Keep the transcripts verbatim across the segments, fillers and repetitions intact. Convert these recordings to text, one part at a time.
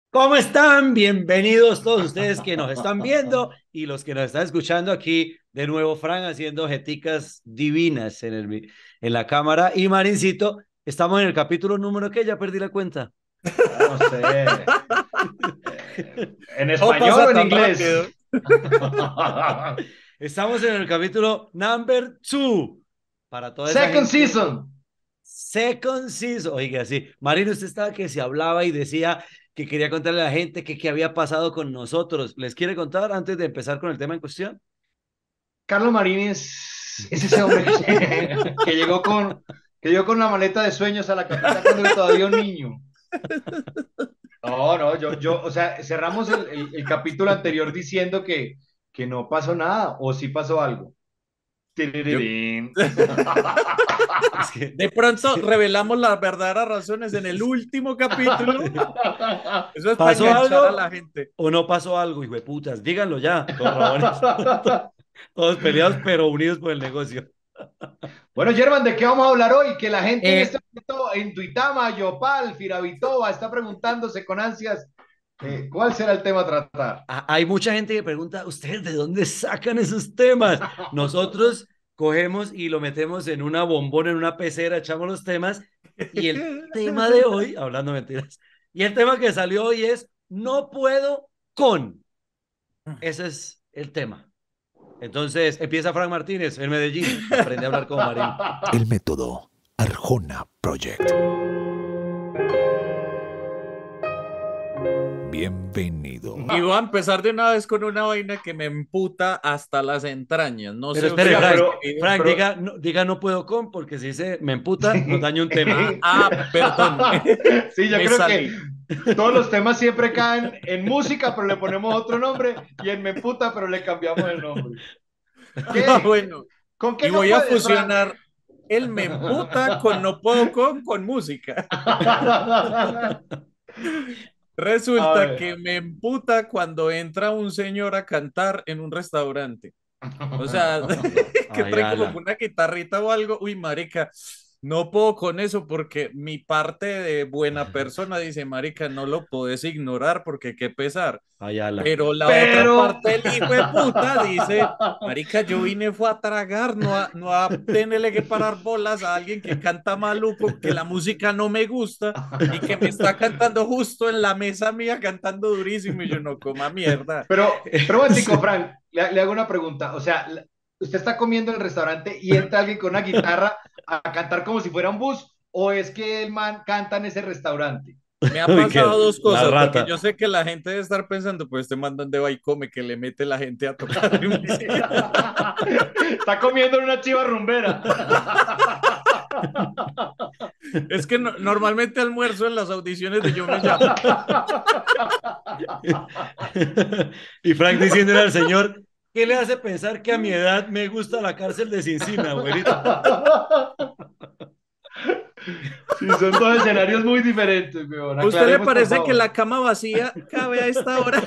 ¿Cómo están? Bienvenidos todos ustedes que nos están viendo y los que nos están escuchando aquí. De nuevo, Fran haciendo jeticas divinas en, el, en la cámara. Y Marincito, estamos en el capítulo número que ya perdí la cuenta. No sé. Eh, ¿En No español o pasa en tan inglés? rápido. Estamos en el capítulo number two. Para toda esa Second gente. season. Second season. Oiga, sí. Marino, usted estaba que se hablaba y decía que quería contarle a la gente que qué había pasado con nosotros. ¿Les quiere contar antes de empezar con el tema en cuestión? Carlos Marín es, es ese hombre que, que llegó con, que llegó con una maleta de sueños a la capital cuando era todavía un niño. No, no, yo, yo, o sea, cerramos el, el- el capítulo anterior diciendo que, que no pasó nada, o sí pasó algo. Yo, Tirirín. Es que, de es pronto que revelamos las verdaderas razones en el último capítulo. Eso es para ¿pasó enganchar a algo la gente. o no pasó algo, hijo de putas? Díganlo ya, todos rabones. Todos peleados, pero unidos por el negocio. Bueno, German, ¿de qué vamos a hablar hoy? Que la gente en Eh, este momento en Tuitama, Yopal, Firavitoba está preguntándose con ansias eh, cuál será el tema a tratar. hay mucha gente que pregunta, ¿ustedes de dónde sacan esos temas? Nosotros cogemos y lo metemos en una bombona, en una pecera, echamos los temas y el tema de hoy, hablando mentiras, y el tema que salió hoy es no puedo con. Ese es el tema. Entonces empieza Frank Martínez en Medellín. Aprende a hablar como Marín. El método Arjona Project. Bienvenido. Y voy a empezar de una vez con una vaina que me emputa hasta las entrañas. No Pero sé espere, Oiga, ustedes Frank. qué pero, viven. Frank, pero, diga no, diga no puedo con, porque si dice me emputa, nos sí. daña un tema. Ah, ah, perdón. Sí, yo Me creo que salí. todos los temas siempre caen en música, pero le ponemos otro nombre, y en Me Puta, pero le cambiamos el nombre. Ah, ¿Qué? bueno. ¿Con qué Y no voy a puedes, Frank? fusionar el me emputa con no puedo con, con música. A Resulta ver. que me emputa cuando entra un señor a cantar en un restaurante. O sea, que trae como Ayala. una guitarrita o algo. Uy, marica, no puedo con eso porque mi parte de buena persona dice, marica, no lo puedes ignorar porque qué pesar. Ayala. Pero la otra Pero, parte del hijo de puta dice, marica, yo vine fue a tragar, no a, no a tenerle que parar bolas a alguien que canta maluco, que la música no me gusta y que me está cantando justo en la mesa mía, cantando durísimo y yo no coma mierda. pero, pero, momentico, Sí. Frank, le, le hago una pregunta. O sea, la- usted está comiendo en el restaurante y entra alguien con una guitarra a cantar como si fuera un bus, o es que el man canta en ese restaurante. Me ha Uy, qué pasado dos la cosas, porque rata. yo sé que la gente debe estar pensando, pues este man donde va y come, que le mete la gente a tocar. Está comiendo en una chiva rumbera. Es que no- normalmente almuerzo en las audiciones de Yo Me Llamo. Y Frank diciéndole al señor, ¿qué le hace pensar que a mi edad me gusta la cárcel de Cincina, abuelito? Sí, son dos escenarios muy diferentes, weón. ¿A usted le Aclaremos, por parece que favor. la cama vacía cabe a esta hora?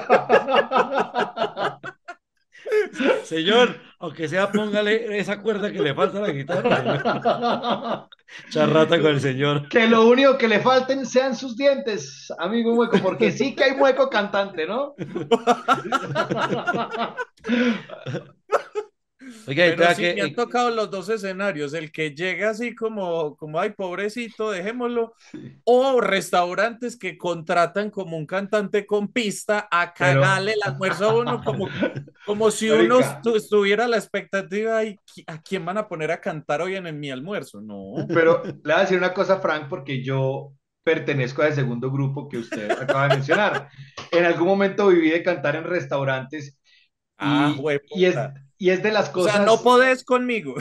Señor, aunque sea, póngale esa cuerda que le falta a la guitarra, señor. Charrata con el señor. Que lo único que le falten sean sus dientes, amigo Mueco, porque sí que hay Mueco cantante, ¿no? Oiga, y Pero vea sí, que me han eh, tocado los dos escenarios, el que llega así como, como, ay, pobrecito, dejémoslo, o restaurantes que contratan como un cantante con pista a Pero, cagarle el almuerzo a uno como, como si uno marica, estu- estuviera a la expectativa y ¿a quién van a poner a cantar hoy en, en mi almuerzo? No. pero le voy a decir una cosa, Frank, porque yo pertenezco al segundo grupo que usted acaba de mencionar. En algún momento viví de cantar en restaurantes Ah, y, y, es, hueputa. y es de las O sea, no cosas. podés conmigo.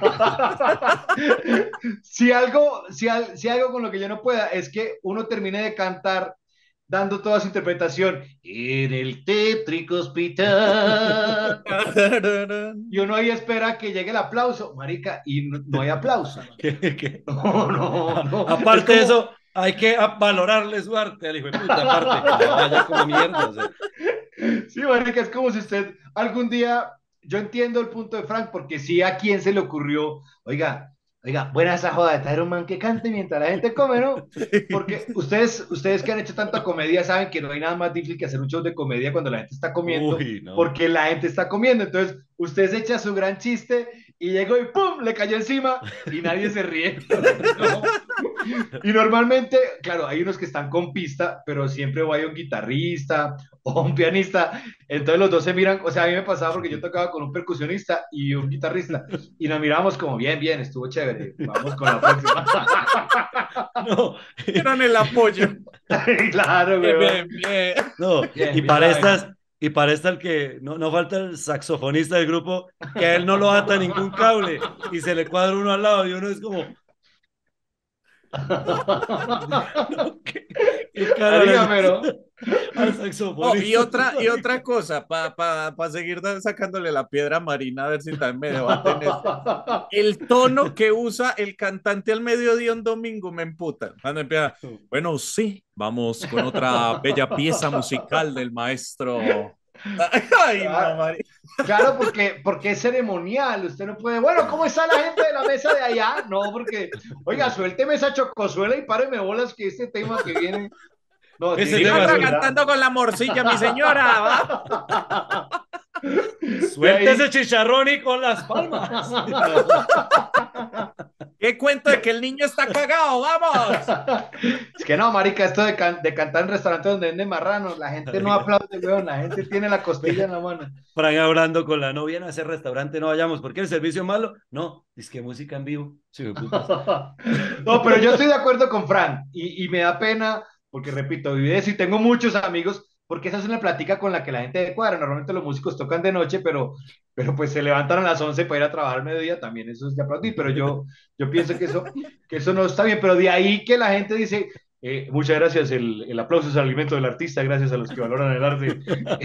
si, algo, si, al, si algo con lo que yo no pueda es que uno termine de cantar dando toda su interpretación en el tétrico hospital y uno ahí espera que llegue el aplauso, marica, y no, no hay aplauso. que- que- No, no, a- no. Es aparte de como, eso, hay que a- valorarle su arte al hijo de puta, aparte, que se vaya como mierda. O sea. sí, marica, es como si usted algún día, yo entiendo el punto de Frank, porque sí, a quién se le ocurrió, oiga, Oiga, buena esa joda de traer un man que cante mientras la gente come, ¿no? Porque ustedes, ustedes que han hecho tanta comedia saben que no hay nada más difícil que hacer un show de comedia cuando la gente está comiendo, Uy, no. porque la gente está comiendo. Entonces, usted se echa su gran chiste y llegó y ¡pum! Le cayó encima y nadie se ríe. ¿No? Y normalmente, claro, hay unos que están con pista, pero siempre hay un guitarrista o un pianista. Entonces los dos se miran, o sea, a mí me pasaba porque yo tocaba con un percusionista y un guitarrista y nos miramos como bien, bien, estuvo chévere, vamos con la próxima. No, Eran el apoyo. Claro, Bien, weón. bien, bien. no. Bien, Y bien para saben. estas, y para esta el que no, no falta el saxofonista del grupo, que a él no lo ata ningún cable y se le cuadra uno al lado y uno es como, no, ¿qué, qué cara le Marica, haces pero al Oh, y saxofonista? otra, y otra cosa, para pa, pa seguir da- sacándole la piedra a Marina, a ver si también me debaten este. El tono que usa el cantante al mediodía un domingo me emputa. Cuando empieza, bueno, sí, vamos con otra bella pieza musical del maestro. Ay, no, Claro, Mari. claro, porque, porque es ceremonial. Usted no puede, bueno, ¿cómo está la gente de la mesa de allá? No, porque, oiga, suélteme esa chocosuela y páreme bolas que este tema que viene. No, tiene Ese que Sigo ser tema de es verdad. atragantando con la morcilla, mi señora, ¿va? De suelte ahí. ese chicharrón y con las palmas. ¿Qué cuento de que el niño está cagado? ¡Vamos! Es que no, marica, esto de, can- de cantar en restaurantes donde venden marranos, la gente no aplaude, weón, la gente tiene la costilla en la mano. Fran hablando con la novia en ese restaurante, no vayamos, ¿por qué el servicio es malo? No, es que música en vivo. Sí, putas. No, pero yo estoy de acuerdo con Fran y, y me da pena, porque repito, viví de eso y tengo muchos amigos, porque esa es una plática con la que la gente de cuadra, normalmente los músicos tocan de noche, pero, pero pues se levantan a las once para ir a trabajar al mediodía, también eso es de aplaudir, pero yo, yo pienso que eso, que eso no está bien, pero de ahí que la gente dice, eh, muchas gracias, el, el aplauso es el alimento del artista, gracias a los que valoran el arte.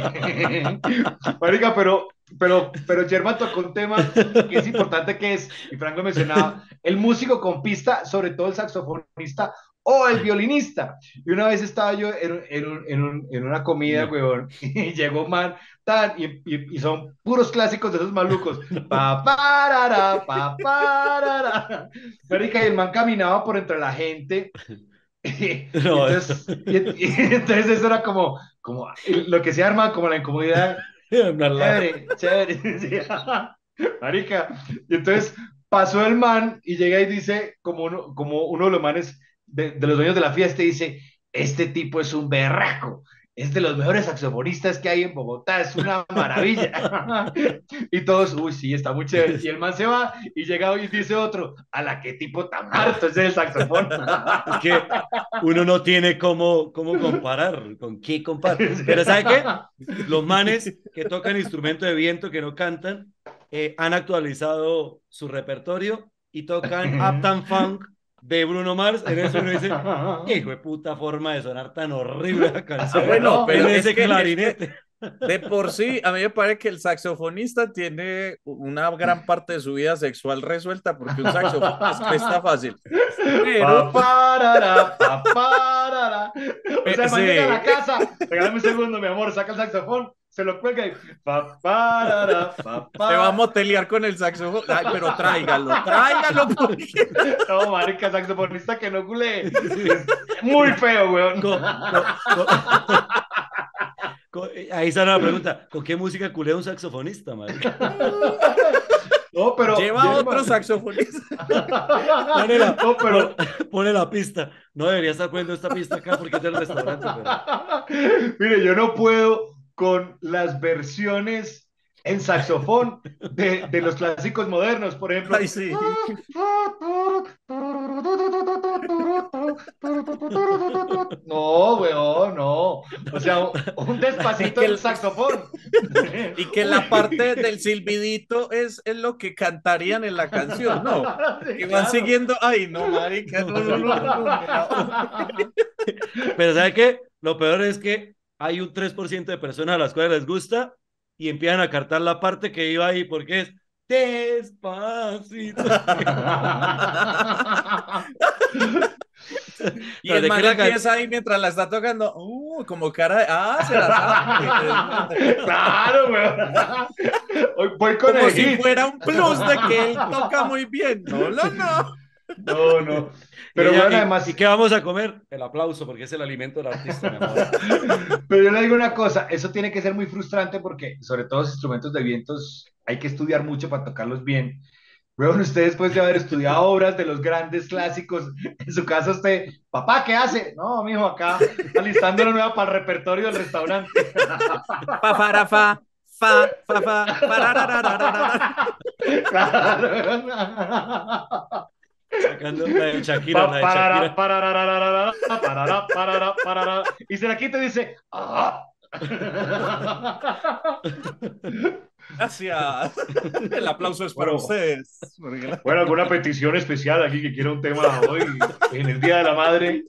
Marica, pero, pero, pero Germán tocó un tema que es importante, que es, y Frank lo mencionaba, el músico con pista, sobre todo el saxofonista o el violinista. Y una vez estaba yo en, en, un, en, un, en una comida, No. weón, y llegó un man, tan, y, y, y son puros clásicos de esos malucos. Pa, parara, pa, parara. Marica, y el man caminaba por entre la gente. Y, y No, entonces, y, y entonces eso era como, como lo que se arma como la incomodidad. Chévere, chévere. Sí. Marica. Y entonces pasó el man y llega y dice, como uno, como uno de los manes de, de los dueños de la fiesta, y dice, este tipo es un berraco, es de los mejores saxofonistas que hay en Bogotá, es una maravilla. Y todos, uy, sí, está muy chévere. Y el man se va y llega y dice otro, a la que tipo tan harto es el saxofón. es que uno no tiene cómo, cómo comparar, con qué comparar. Pero ¿sabe qué? Los manes que tocan instrumento de viento, que no cantan, eh, han actualizado su repertorio y tocan Uptown Funk de Bruno Mars. En eso uno dice, qué hijo de puta forma de sonar tan horrible la canción. Bueno, No, pero en es ese que, es que clarinete. de por sí, a mí me parece que el saxofonista tiene una gran parte de su vida sexual resuelta porque un saxofón está fácil. Pero, Pa, parara, pa, parara. O sea, el man llega a la sí, casa, regálame un segundo, mi amor, saca el saxofón, se lo cuelga y pa, parara, pa, se va a pa. motelear con el saxofón. Ay, pero tráigalo, tráigalo. Porque... No, marica, saxofonista que no culé. Sí. Es muy feo, weón. Co- co- co- co- ahí sale la pregunta, ¿con qué música culea un saxofonista, marica? No, pero. Lleva otro Germán. saxofonista. Pone la, No, pero. pon- pone la pista. No debería estar poniendo esta pista acá porque es del restaurante, pero... Mire, yo no puedo con las versiones en saxofón de, de los clásicos modernos, por ejemplo. Ay, sí. No, weón, no. O sea, un despacito Que del el- saxofón. Y que la parte del silbidito es, es lo que cantarían en la canción, ¿no? Sí, Que van claro. siguiendo. Ay, no, marica, no, no, no, no, no, me la- Pero ¿sabe qué? Lo peor es que hay un tres por ciento de personas a las cuales les gusta y empiezan a cantar la parte que iba ahí porque es despacito. Y Pero el ¿de man qué la can- empieza ahí mientras la está tocando, uh, como cara de, ah, se la sabe. Claro, weón. Voy, voy con Como el si hit. fuera un plus de que él toca muy bien. No, no, no. No, no. Pero Pero ella, bueno, ¿y, además, ¿y qué vamos a comer? El aplauso, porque es el alimento del artista, mi amor. pero yo le digo una cosa, eso tiene que ser muy frustrante porque sobre todo los instrumentos de vientos hay que estudiar mucho para tocarlos bien. Bueno, usted después de haber estudiado obras de los grandes clásicos, en su casa usted, papá, ¿qué hace? No, mijo, acá alistando la nueva para el repertorio del restaurante. Fa, fa, ra, fa, fa, fa, fa, parararararara. Claro. Sacando la de Shakira, la Pa- de parará, Shakira. parará, parará, parará, parará, y se la quita y dice, ¡ah! Gracias. El aplauso es para Bueno, ustedes. Porque la- bueno, alguna petición especial aquí que quiera un tema hoy en el Día de la Madre.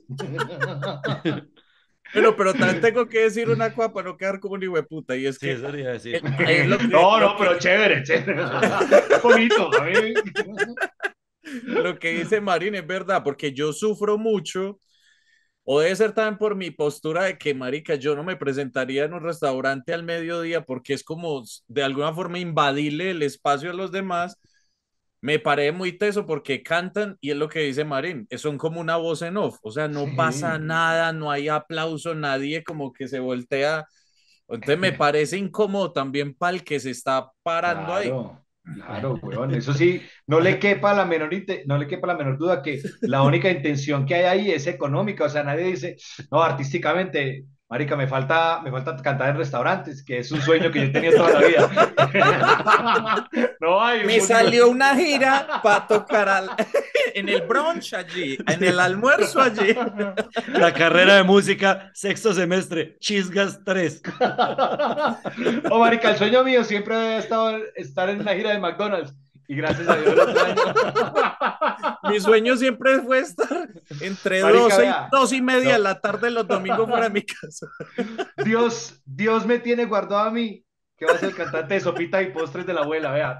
Bueno, pero también tengo que decir una cosa para no quedar como un hijueputa, y es Sí, que eso le iba a decir. el- es lo que, No, lo no, que, pero chévere, chévere. Es bonito, a mí. lo que dice Marín es verdad, porque yo sufro mucho, o debe ser también por mi postura de que, marica, yo no me presentaría en un restaurante al mediodía porque es como de alguna forma invadirle el espacio a los demás. Me parece muy teso porque cantan y es lo que dice Marín, son como una voz en off, o sea, no pasa Sí, nada, no hay aplauso, nadie como que se voltea. Entonces me parece incómodo también para el que se está parando ahí. claro, claro, weón. Eso sí, no le quepa la menor, inte- no le quepa la menor duda que la única intención que hay ahí es económica. O sea, nadie dice, no, artísticamente, marica, me falta, me falta cantar en restaurantes, que es un sueño que yo he tenido toda la vida. No hay un Me músico. salió una gira para tocar al- en el brunch allí, en el almuerzo allí. La carrera de música, sexto semestre, Chisgas tres. Oh, marica, el sueño mío siempre ha estado estar en una gira de McDonald's. Y gracias a Dios el otro año. Mi sueño siempre fue estar entre Marica, doce y vea. dos y media de No. la tarde los domingos fuera de mi casa. Dios, Dios me tiene guardado a mí, que va a ser el cantante de sopitas y postres de la abuela, vea.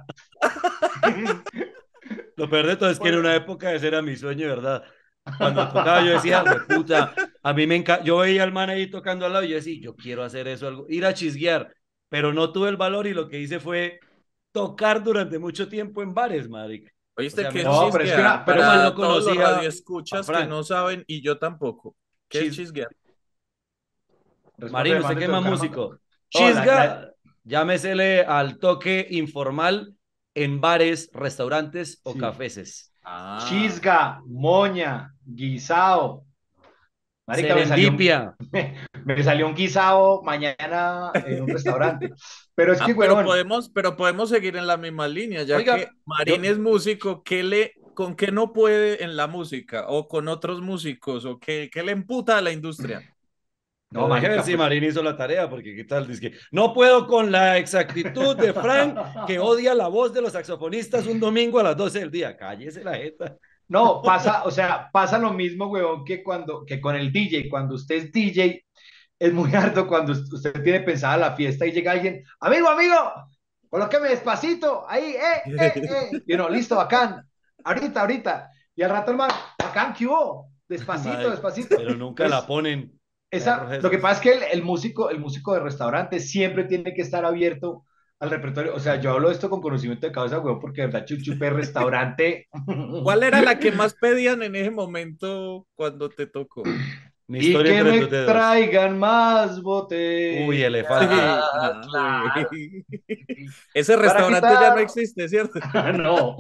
Lo peor de todo es que en Bueno. una época ese era mi sueño, ¿verdad? Cuando tocaba yo decía, puta, a mí me encanta, yo veía al man ahí tocando al lado y yo decía, yo quiero hacer eso, algo, ir a chisguear, pero no tuve el valor y lo que hice fue tocar durante mucho tiempo en bares, marica. O ¿Oíste sea, qué es menos, No, pero es que chisguear? una, pero menos es mal Para no que todos los conocía a radioescuchas que Frank. no saben y yo tampoco. ¿Qué es Chis, chisguear? responde, Marín, ¿usted mande qué es más tocar, manda. músico? Oh, la, la, Chisga, llámesele al toque informal en bares, restaurantes o sí. cafeses. Ah, Chisga, moña, guisado. Marica, me salió, un- Serendipia. me, me salió un guisado mañana en un restaurante. Pero es que, ah, pero huevón, podemos, pero podemos seguir en la misma línea, ya que Oiga, Marín yo, es músico, ¿qué le, con qué no puede en la música? ¿O con otros músicos? ¿O qué, qué le emputa a la industria? no, pero deje ver marica, si pues. Marín hizo la tarea, porque qué tal, dice que no puedo con la exactitud de Frank, que odia la voz de los saxofonistas un domingo a las doce del día. Cállese la jeta. No, pasa, o sea, pasa lo mismo, huevón, que cuando, que con el D J. Cuando usted es D J, es muy harto cuando usted tiene pensada la fiesta y llega alguien, amigo, amigo, colóqueme despacito, ahí, eh, eh, eh. Y uno, listo, bacán, ahorita, ahorita. Y al rato, hermano, bacán, ¿qué hubo? Despacito, Madre, despacito. pero nunca la Entonces, ponen. Perros esa, lo que esos. pasa es que el, el músico, el músico de restaurante siempre tiene que estar abierto al repertorio. O sea, yo hablo de esto con conocimiento de causa, huevón, porque de verdad, chuchupe, restaurante. ¿Cuál era la que más pedían en ese momento cuando te tocó? Mi Y historia que entre me tus dedos. traigan más Uy, botellas. elefante. Sí, ah, Claro. uy. Ese Para restaurante ya no quitar. existe, ¿cierto? No.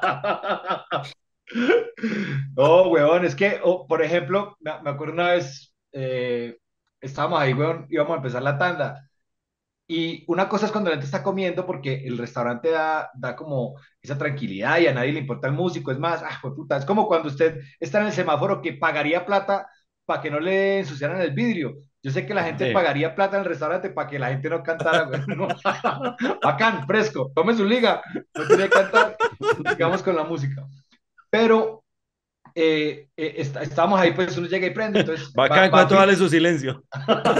No, huevón, es que, oh, por ejemplo, me, me acuerdo una vez, eh, estábamos ahí, huevón, íbamos a empezar la tanda. Y una cosa es cuando la gente está comiendo, porque el restaurante da, da como esa tranquilidad y a nadie le importa el músico. Es más, ah, jue puta, es como cuando usted está en el semáforo que pagaría plata para que no le ensuciaran el vidrio. Yo sé que la gente Sí. pagaría plata en el restaurante para que la gente no cantara. Güey. No. Bacán, fresco, tome su liga, no tiene que cantar, sigamos con la música. Pero eh, eh, est estábamos ahí, pues uno llega y prende, entonces va, Bacán, va a ¿cuánto fin- vale su silencio?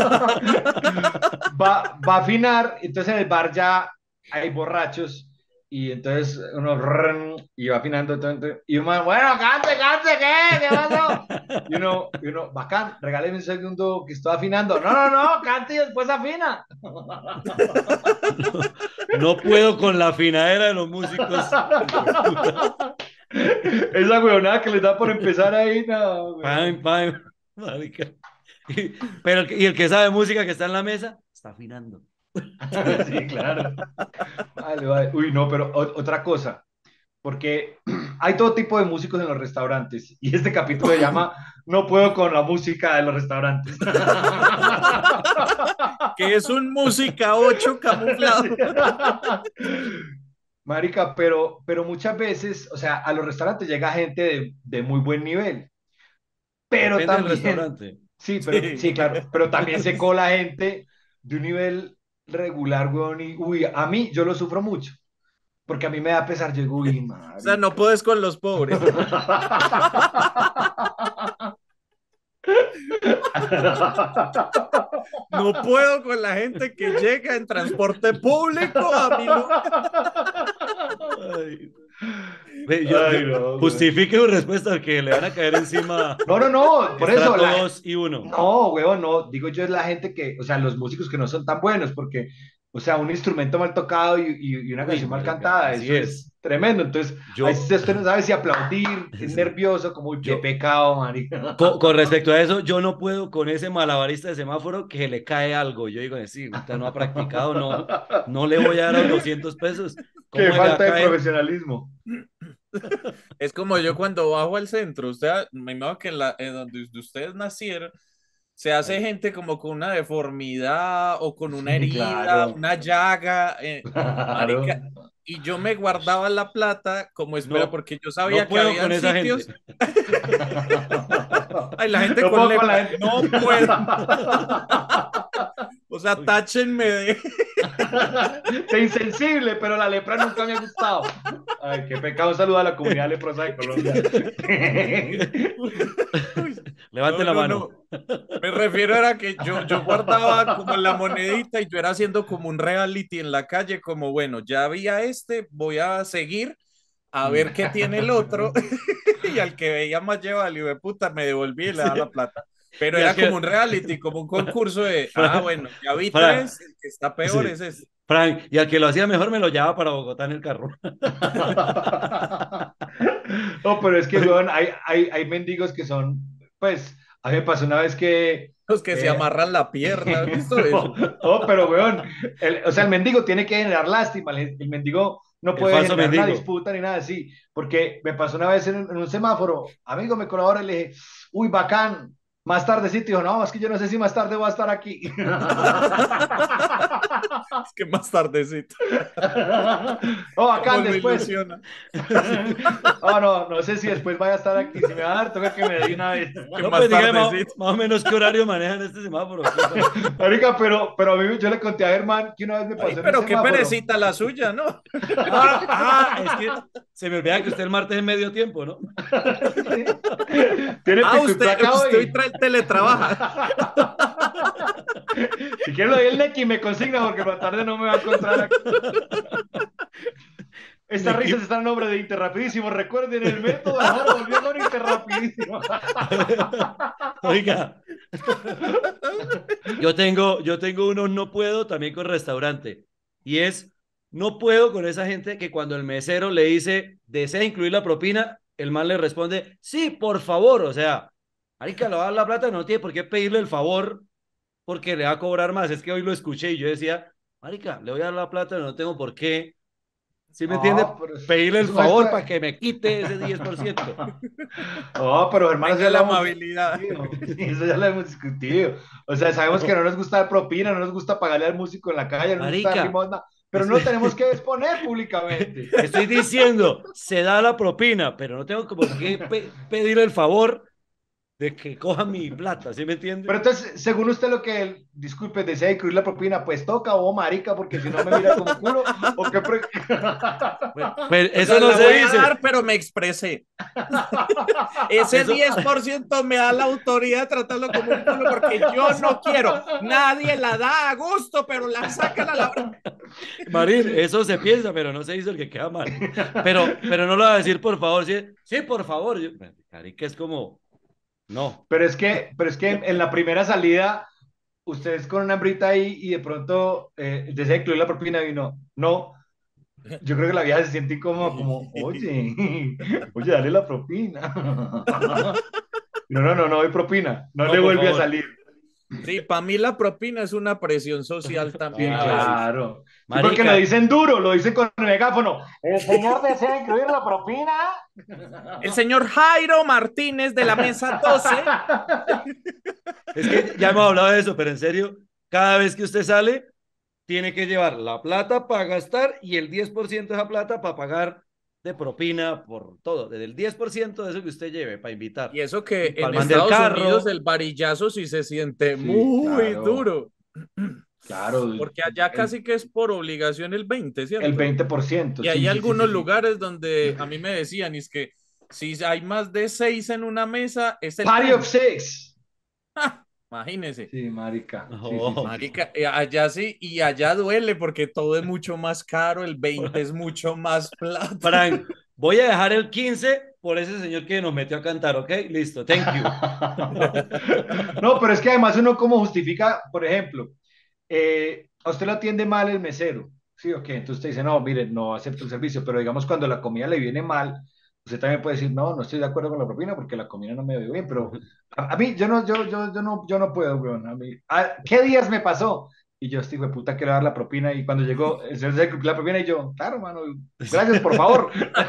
va, va a afinar, entonces en el bar ya hay borrachos y entonces uno rrrn, y va afinando, todo, entonces, y uno, bueno, cante, cante, ¿qué? ¿Qué pasó? Y uno, y uno, bacán, regáleme un segundo que estoy afinando. No, no, no, cante y después afina. No, no puedo con la afinadera de los músicos. Esa huevonada que les da por empezar ahí, no, Pam, weón. pam, marica. Y- pero el que- y el que sabe música que está en la mesa está afinando. Sí, claro. Vale, vale. Uy, no, pero o- otra cosa, porque hay todo tipo de músicos en los restaurantes y este capítulo se llama No puedo con la música de los restaurantes. Que es un música ocho camuflado. Marica, pero, pero muchas veces, o sea, a los restaurantes llega gente de, de muy buen nivel, pero Depende del también, restaurante. sí, pero Sí. sí, claro, pero también se cola gente de un nivel regular, weón, y uy, a mí yo lo sufro mucho, porque a mí me da pesar, llego, uy, O sea, no marica. puedes con los pobres. No puedo con la gente que llega en transporte público a mi lugar. Ay, ve, yo, yo- Ay, no, güey. justifique su respuesta que le van a caer encima No, no, no, por eso, estrato la, dos y uno. no, weón, no, digo yo es la gente que, o sea, los músicos que no son tan buenos, porque, o sea, un instrumento mal tocado y, y- y una Uy, canción mal marica, cantada, así eso es. es tremendo, entonces, ahí Yo, sí usted no sabe si aplaudir, es sí, nervioso, como, uy, qué yo, pecado, marica. con, con respecto a eso, yo no puedo con ese malabarista de semáforo que le cae algo. Yo digo, sí, usted no ha practicado, no, no le voy a dar los doscientos pesos. Qué ¿Cómo le va a falta de caer? profesionalismo. Es como yo cuando bajo al centro, usted, me imagino que en la, en donde ustedes nacieron, se hace Ay, gente como con una deformidad o con una Sí, herida, claro, una llaga, eh, marica, claro. y yo me guardaba la plata como espera, no, porque yo no sabía que puedo con habían esa gente. sitios, ay, la gente No con puedo con lepra, la gente. no puedo, o sea, táchenme de... De insensible, pero la lepra nunca me ha gustado. Ay, qué pecado. Un saludo a la comunidad leprosa de Colombia. Levante No, la no, mano. no. Me refiero a que yo, yo guardaba como la monedita y yo era haciendo como un reality en la calle, como bueno, ya había este, voy a seguir a ver qué tiene el otro y al que veía más llevaba, de puta, me devolví y le Sí. daba la plata. Pero Y al era como que, un reality, como un concurso de, ah, Fra- bueno, ya vi Fra- tres, el que está peor sí, es este. Frank, y al que lo hacía mejor me lo llevaba para Bogotá en el carro. No, pero es que, weón, hay, hay, hay mendigos que son, pues, a mí me pasó una vez que, Los que se eh, amarran la pierna, ¿has visto no, eso? no, pero weón, el- o sea, el mendigo tiene que generar lástima, el, el mendigo no El puede falso generar una mendigo. disputa ni nada así, porque me pasó una vez en, en un semáforo, amigo, me colabora y le dije, uy, bacán, más tardecito, dijo, no, es que yo no sé si más tarde voy a estar aquí. Es que más tardecito, Oh, como bacán, lo después. ilusiona. Oh, no, no sé si después vaya a estar aquí, si me va a dar, toca que me dé una vez. Que No, más pues dígame más, tardecito. más o menos qué horario manejan este semáforo. ¿Qué tal? Marica, pero, pero a mí yo le conté a Germán que una vez me Ay, pasó en un pero qué semáforo. perecita la suya, ¿no? Ah, ah, es que se me olvida que usted el martes es medio tiempo, ¿no? Sí. Tiene Ah, pico y usted, placa usted hoy hoy. trae el teletrabaja. Si quiere lo doy el Neki me consigna porque más tarde no me va a encontrar aquí. Estas risas Neki- están en nombre de Interrapidísimo. Recuerden el método, ahora volvió con Interrapidísimo. Oiga, yo tengo, yo tengo uno no puedo también con restaurante. Y es, no puedo con esa gente que cuando el mesero le dice, ¿desea incluir la propina? El man le responde, sí, por favor. O sea, marica, le va a dar la plata, no tiene por qué pedirle el favor porque le va a cobrar más. Es que hoy lo escuché y yo decía, marica, le voy a dar la plata, no tengo por qué. ¿Sí me entiende? No, pero es, Pedirle el es un gesto favor de... para que me quite ese diez por ciento. No, pero hermano, eso Tenga ya lo la hemos amabilidad. discutido. Sí, eso ya lo hemos discutido. O sea, sabemos que no nos gusta dar propina, no nos gusta pagarle al músico en la calle, no nos gusta dar Marica, limosna, pero no estoy, lo tenemos que exponer públicamente. estoy diciendo, se da la propina, pero no tengo por qué pe pedir el favor de que coja mi plata, ¿sí me entiende? Pero entonces, según usted lo que, disculpe, desea incluir la propina, pues toca o marica, porque si no me mira como culo, o qué pre- Pues, pues O eso sea, no la se voy a dice. dar, pero me expresé. Ese Eso, diez por ciento me da la autoridad de tratarlo como un culo porque yo no quiero. Nadie la da a gusto, pero la sacan a la hora. Marín, eso se piensa, pero no se hizo el que queda mal. Pero, pero no lo va a decir por favor, sí, sí, por favor. Yo, marica, es como, no. Pero es que, pero es que en la primera salida, ustedes con una hembrita ahí y de pronto eh, desea incluir la propina y no, no. Yo creo que la vieja se siente incómoda, como, oye, oye, dale la propina. No, no, no, no hay propina, no No, le por vuelve a favor. salir. Sí, para mí la propina es una presión social Sí, también a Ay, veces. claro. Sí, porque lo marica, dicen duro, lo dicen con el megáfono. ¿El señor desea incluir la propina? El señor Jairo Martínez de la mesa doce. es que ya hemos hablado de eso, pero en serio, cada vez que usted sale, tiene que llevar la plata para gastar y el diez por ciento de esa plata para pagar de propina por todo, desde el diez por ciento de eso que usted lleve para invitar. Y eso que Para en el man del Estados Unidos carro. el varillazo sí se siente Sí, muy claro, duro. claro. Porque allá El, casi que es por obligación el veinte, el ¿cierto? veinte por ciento, Y hay sí, sí, sí, sí, algunos sí. lugares donde a mí me decían, y es que si hay más de seis en una mesa, es el Party of treinta. Six. ¡Ja! Imagínese. Sí, marica. Sí, sí, sí, Oh, sí, sí. Marica, eh, allá sí, y allá duele porque todo es mucho más caro, el veinte es mucho más plata. Frank, voy a dejar el quince por ese señor que nos metió a cantar, ¿ok? Listo, thank you. No, pero es que además uno como justifica, por ejemplo, eh, a usted lo atiende mal el mesero, ¿sí o qué? Entonces usted dice, no, mire, no acepto el servicio, pero digamos cuando la comida le viene mal, usted también puede decir, no, no estoy de acuerdo con la propina porque la comida no me ve bien, pero a, a mí, yo no, yo, yo, yo no, yo no puedo, weón, a mí, ¿a- ¿qué días me pasó? Y yo estoy de puta, quiero dar la propina, y cuando llegó, el señor se cumplió la propina, y yo, claro, mano, gracias, por favor.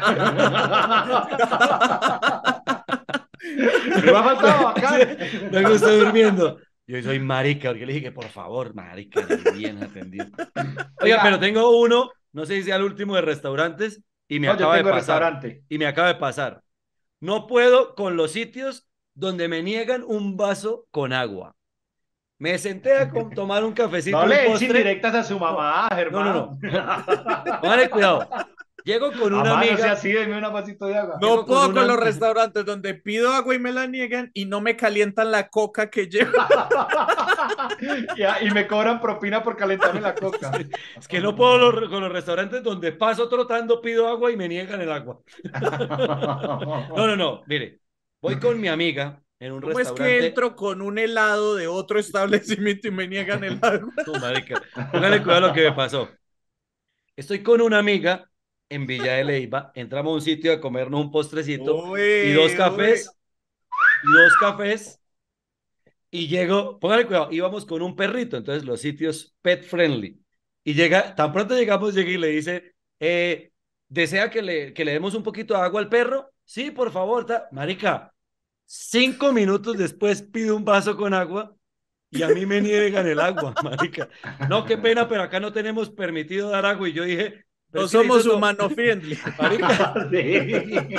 Me ha faltado bacán. Luego estoy durmiendo. Yo soy marica, porque le dije que por favor, marica, yo bien atendido. Oiga, pero Oiga, tengo uno, no sé si sea el último de restaurantes, y me no, yo acaba de tengo pasar. restaurante. Y me acaba de pasar. No puedo con los sitios donde me niegan un vaso con agua. Me senté a com- tomar un cafecito, No un le echen postre. directas a su No, mamá, no, no, Germán. no. Póngale cuidado. Llego con una Mamá, no sea amiga, así, denme un vasito de agua. No llego con puedo con los una, restaurantes donde pido agua y me la niegan y no me calientan la coca que llevo. Ya, y me cobran propina por calentarme la coca. Sí, es que no puedo los- con los restaurantes donde paso trotando, pido agua y me niegan el agua. No, no, no, mire, voy con mi amiga en un ¿Cómo es que restaurante. entro con un helado de otro establecimiento y me niegan el agua? No, marica, póngale cuidado a lo que me pasó. Estoy con una amiga en Villa de Leyva, entramos a un sitio a comernos un postrecito y dos Uy, uy. cafés, y dos cafés, y llego, póngale cuidado, íbamos con un perrito, entonces los sitios pet friendly. Y llega, tan pronto llegamos, llega y le dice, eh, ¿desea que le, que le demos un poquito de agua al perro? Sí, por favor, ta. Marica, cinco minutos después pido un vaso con agua y a mí me niegan el agua, marica. No, qué pena, pero acá no tenemos permitido dar agua. Y yo dije, pero No es que necesito somos to-". humano friendly. Marica, Sí.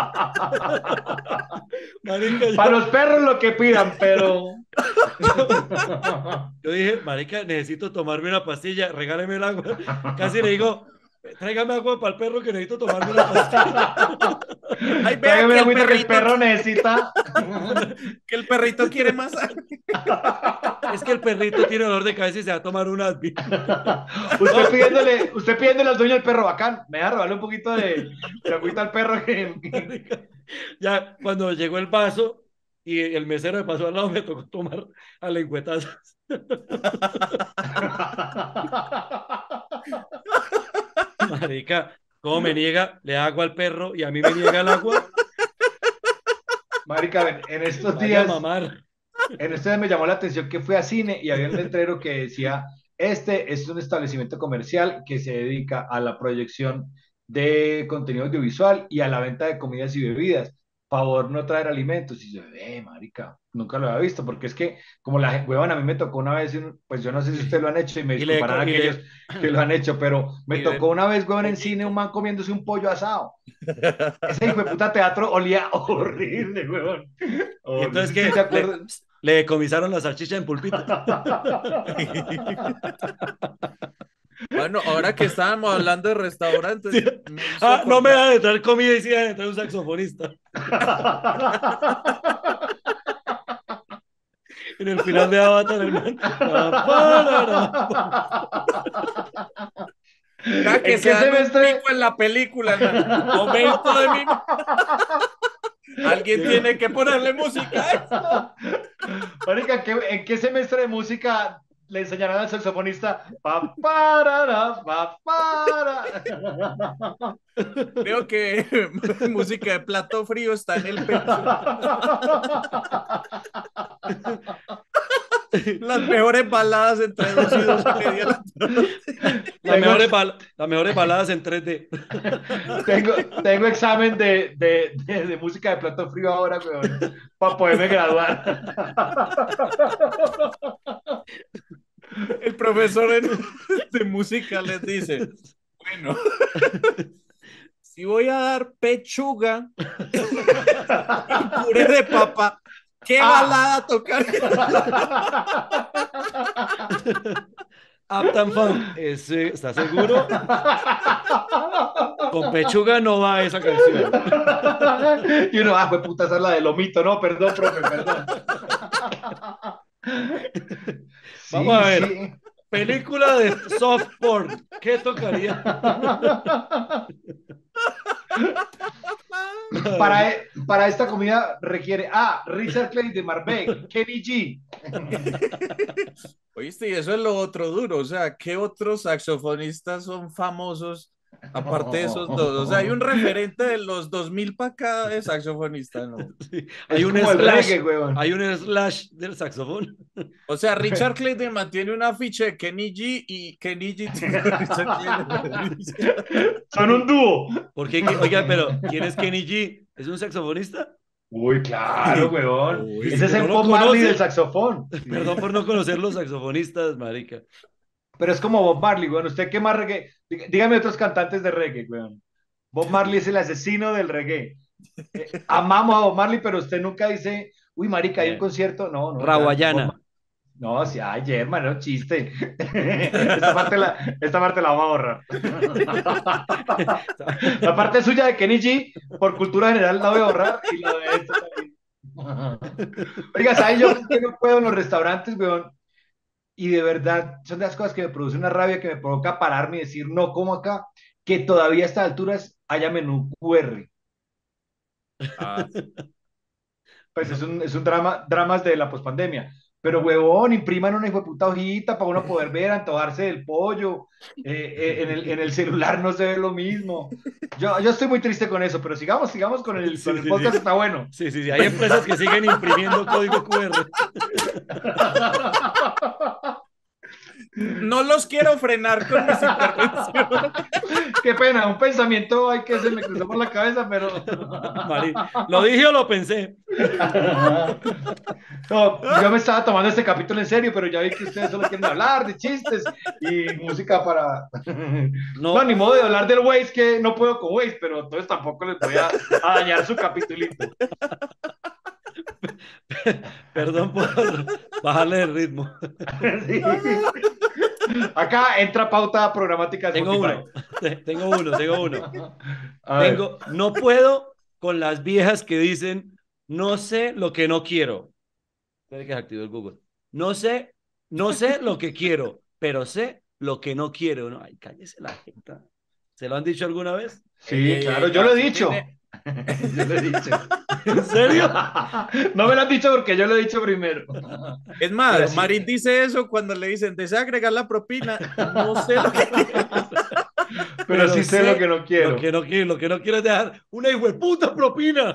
marica, Para yo, los perros lo que pidan, pero. yo, yo dije, marica, necesito tomarme una pastilla, regáleme el agua. Casi le digo, tráigame agua para el perro que necesito tomarme una pastilla. Ay, vea Tráigame que la el agüita que el perrito, perro necesita. que el perrito quiere más. Es que el perrito tiene dolor de cabeza y se va a tomar un Advil. Usted pidiéndole, usted pidiéndole al dueño del perro, bacán, me deja robarle un poquito de, de agüita al perro. Que- Ya cuando llegó el vaso y el mesero me pasó al lado, me tocó tomar a lengüetazos. Marica, ¿cómo me niega? Le da agua al perro y a mí me niega el agua. Marica, ven, en estos Vaya a días, mamar. en estos días me llamó la atención que fui a cine y había un letrero que decía, este es un establecimiento comercial que se dedica a la proyección de contenido audiovisual y a la venta de comidas y bebidas. favor no traer alimentos. Y yo, eh, marica, nunca lo había visto, porque es que, como la huevón, a mí me tocó una vez, un- pues yo no sé si ustedes lo han hecho y me Y le, disculparán co- y aquellos le, que lo han hecho, pero me y le, tocó una vez, huevón, en cine, un pollito. man comiéndose un pollo asado. Ese hijo de puta teatro olía horrible, huevón. y Oh, no entonces sé si se que le, acuerdan. le decomisaron la salchicha en pulpito. Bueno, ahora que estábamos hablando de restaurantes, Sí. me hizo Ah, no me acordar. da de traer comida y sí de traer un saxofonista. En el final de Avatar, el man. Pa, parara, pa. Ya que ¿En se qué dan un semestre? pico en la película, hermano. Momento de mi. Alguien Llega- tiene que ponerle música a esto. Marica, ¿qué- ¿en qué semestre de música le enseñarán al saxofonista? Pa, parara, pa, para. Creo que música de plato frío está en el pensum. Las mejores baladas entre dos y dos y media de la tarde. Las Tengo, mejores, ex- bal- las mejores baladas en tres D. tengo, tengo examen de, de, de, de música de plato frío ahora, weón, para poderme graduar. El profesor en- de música les dice, bueno, si voy a dar pechuga y puré de papa, ¿qué Ah. balada tocar? Uptown Funk, ese, ¿está seguro? Con pechuga no va esa canción. Y uno, ah, pues puta, esa es la de lomito, no, perdón, profe, perdón. Vamos Sí, a ver. sí. Película de soft porn. ¿Qué tocaría? Para, e- para esta comida requiere A. Richard Clay de Marbeck, Kenny G. Oíste, y eso es lo otro duro, o sea, ¿qué otros saxofonistas son famosos aparte de esos dos? O sea, hay un referente de los dos mil para acá de saxofonista, ¿no? Sí. Hay Es un como el slash. reggae, weón. Hay un slash del saxofón. O sea, Richard Clayton mantiene un afiche de Kenny G y Kenny G tiene a Richard Clayton. Son un dúo. ¿Por qué? Oiga, pero ¿quién es Kenny G? ¿Es un saxofonista? Uy, claro, weón. Uy, Ese es ¿no el lo Bob Marley del conoce? saxofón. Sí. Perdón por no conocer los saxofonistas, marica. Pero es como Bob Marley, weón. ¿Usted qué más reggae? Dí- Dígame otros cantantes de reggae, weón. Bob Marley es el asesino del reggae. Eh, amamos a Bob Marley, pero usted nunca dice, uy, marica, hay un Eh, concierto. No, no, ya. Bob Rawayana. Mar- No, sí, ay, hermano, chiste. Esta parte la, esta parte la vamos a borrar. La parte suya de Kenny G, por cultura general, la voy a borrar. Y la de esto también. Oiga, ¿sabes yo que no puedo en los restaurantes, weón? Y de verdad, son de las cosas que me produce una rabia que me provoca pararme y decir, no, como acá, que todavía a estas alturas haya menú Q R. Ah, Pues es No, un, es un drama, dramas de la pospandemia. Pero, huevón, impriman una hijo de puta hojita para uno poder ver, antojarse del pollo. Eh, eh, en el, en el celular no se ve lo mismo. Yo, yo estoy muy triste con eso, pero sigamos, sigamos con el, con sí, el sí, podcast, sí. está bueno. Sí, sí, sí. Hay empresas que siguen imprimiendo código Q R. no los quiero frenar con mis intervenciones. Qué pena, un pensamiento hay que se me cruzó por la cabeza, pero... Mari, ¿lo dije o lo pensé? No, yo me estaba tomando este capítulo en serio, pero ya vi que ustedes solo quieren hablar de chistes y música para... No, No, ni modo de hablar del Waze, que no puedo con Waze, pero entonces tampoco les voy a, a dañar su capitulito. perdón por bajarle el ritmo. Sí. Acá entra pauta programática de Tengo Spotify. uno, te- tengo uno, tengo uno. A ver. Tengo, no puedo con las viejas que dicen, no sé lo que no quiero. Espera que se activó el Google. No sé, no sé lo que quiero, pero sé lo que no quiero. No, ay, cállese la jeta. ¿Se lo han dicho alguna vez? Ey, Sí, ey, claro, ey, yo ya, lo he eso dicho. tiene- Yo lo he dicho. ¿En serio? No me lo han dicho porque yo lo he dicho primero. Es más, Pero sí. Marín dice eso cuando le dicen, ¿desea agregar la propina? No sé lo que Pero sí sé lo que no quiero. Lo que no quiero, lo que no quiero es dejar una hijueputa propina.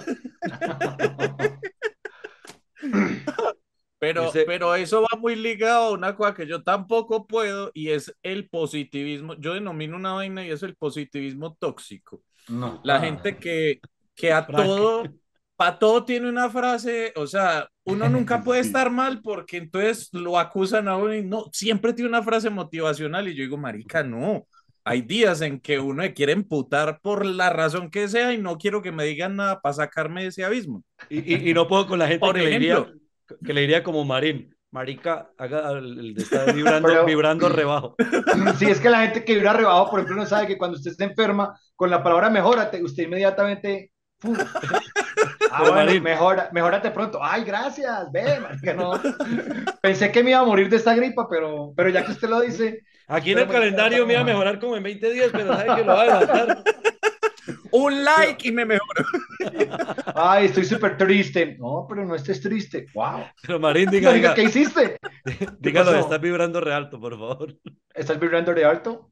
Pero, Ese- pero eso va muy ligado a una cosa que yo tampoco puedo y es el positivismo. Yo denomino una vaina y es el positivismo tóxico. No. La gente que, que a Frank. todo para todo tiene una frase, o sea, uno nunca puede estar mal porque entonces lo acusan a uno y no, siempre tiene una frase motivacional y yo digo, marica, no. Hay días en que uno se quiere emputar por la razón que sea y no quiero que me digan nada para sacarme de ese abismo. Y, y, y no puedo con la gente Por que le diría, ejemplo, que le diría como Marín, marica, haga el, el de estar vibrando, Pero- vibrando rebajo. Sí, es que la gente que vibra rebajo, por ejemplo, no sabe que cuando usted está enferma, con la palabra mejórate, usted inmediatamente. ¡Pum! Ah, Pero, bueno, Marín, mejora, mejórate pronto. Ay, gracias, ve, marica, no. Pensé que me iba a morir de esta gripa, pero, pero ya que usted lo dice, aquí en espero el mañana calendario estar me iba a mejor. mejorar como en veinte días, pero sabe que lo va a adelantar. un like y me mejoro. Ay, estoy súper triste. No, pero no estés triste. Wow. Pero Marín, diga, Marica, diga, ¿qué hiciste? dígalo, pasó? estás vibrando re alto, por favor. ¿Estás vibrando de alto?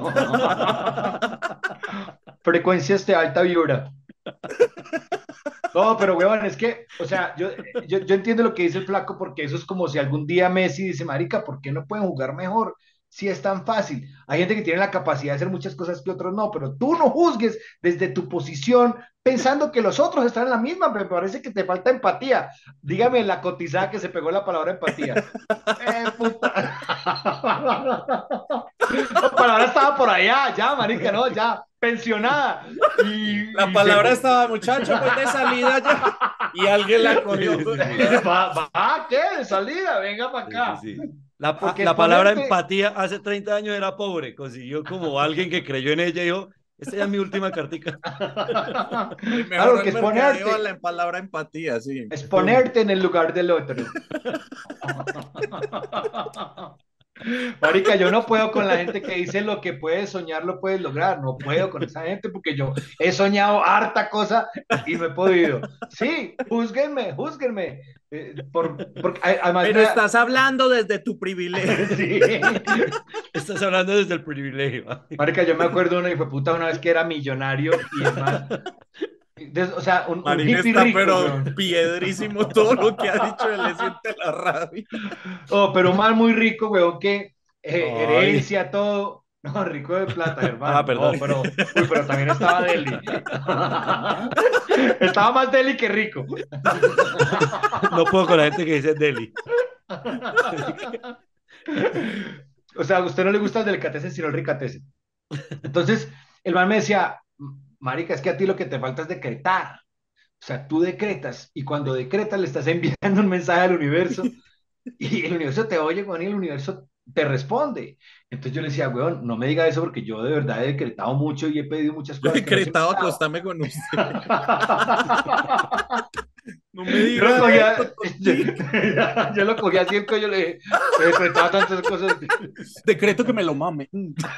Frecuencias de alta vibra. No, pero weón, es que, o sea, yo, yo, yo entiendo lo que dice el flaco porque eso es como si algún día Messi dice, marica, ¿por qué no pueden jugar mejor? Si es tan fácil. Hay gente que tiene la capacidad de hacer muchas cosas que otros no, pero tú no juzgues desde tu posición pensando que los otros están en la misma, me parece que te falta empatía. Dígame la cotizada que se pegó la palabra empatía. Eh, puta. La palabra estaba por allá, ya, marica, no, ya, pensionada. Y, La y palabra se- estaba, muchacho, pues de salida ya. Y alguien la cogió. Sí, sí, sí. Va, va, ¿qué? De salida, venga para Sí, acá. sí, sí. La, Porque la palabra exponerte, empatía hace treinta años era pobre, consiguió como alguien que creyó en ella y dijo, esta ya es mi última cartica. Le claro mejoró que el mercadeo a exponerte, la palabra empatía, sí. Pum. exponerte en el lugar del otro. Marica, yo no puedo con la gente que dice lo que puedes soñar, lo puedes lograr. No puedo con esa gente porque yo he soñado harta cosa y no he podido. Sí, júzguenme, júzguenme. Eh, por, porque a- además Pero me da- estás hablando desde tu privilegio. sí. Estás hablando desde el privilegio. Marica, yo me acuerdo una hijo de puta una vez que era millonario y el man, de- o sea, un, un Marín hippie está rico, pero weón. piedrísimo todo lo que ha dicho, él le siente la rabia. Oh, pero un man muy rico, weón, que eh, Ay. herencia, todo. No, rico de plata, Ah, hermano. No, perdón. pero, uy, pero también estaba Deli. Estaba más Deli que rico. No puedo con la gente que dice Deli. O sea, a usted no le gusta el delicatessen, sino el ricatessen. Entonces, el man me decía, marica, es que a ti lo que te falta es decretar. O sea, tú decretas y cuando decretas le estás enviando un mensaje al universo y el universo te oye, weón, y el universo te responde. Entonces yo le decía, weón, no me diga eso porque yo de verdad he decretado mucho y he pedido muchas Yo he cosas que no se me decretado han dado. acostarme con usted. No me Yo lo diga cogía, eso, yo, Totico. yo lo cogía así, yo le dije, he decretado tantas cosas. Decreto que me lo mame.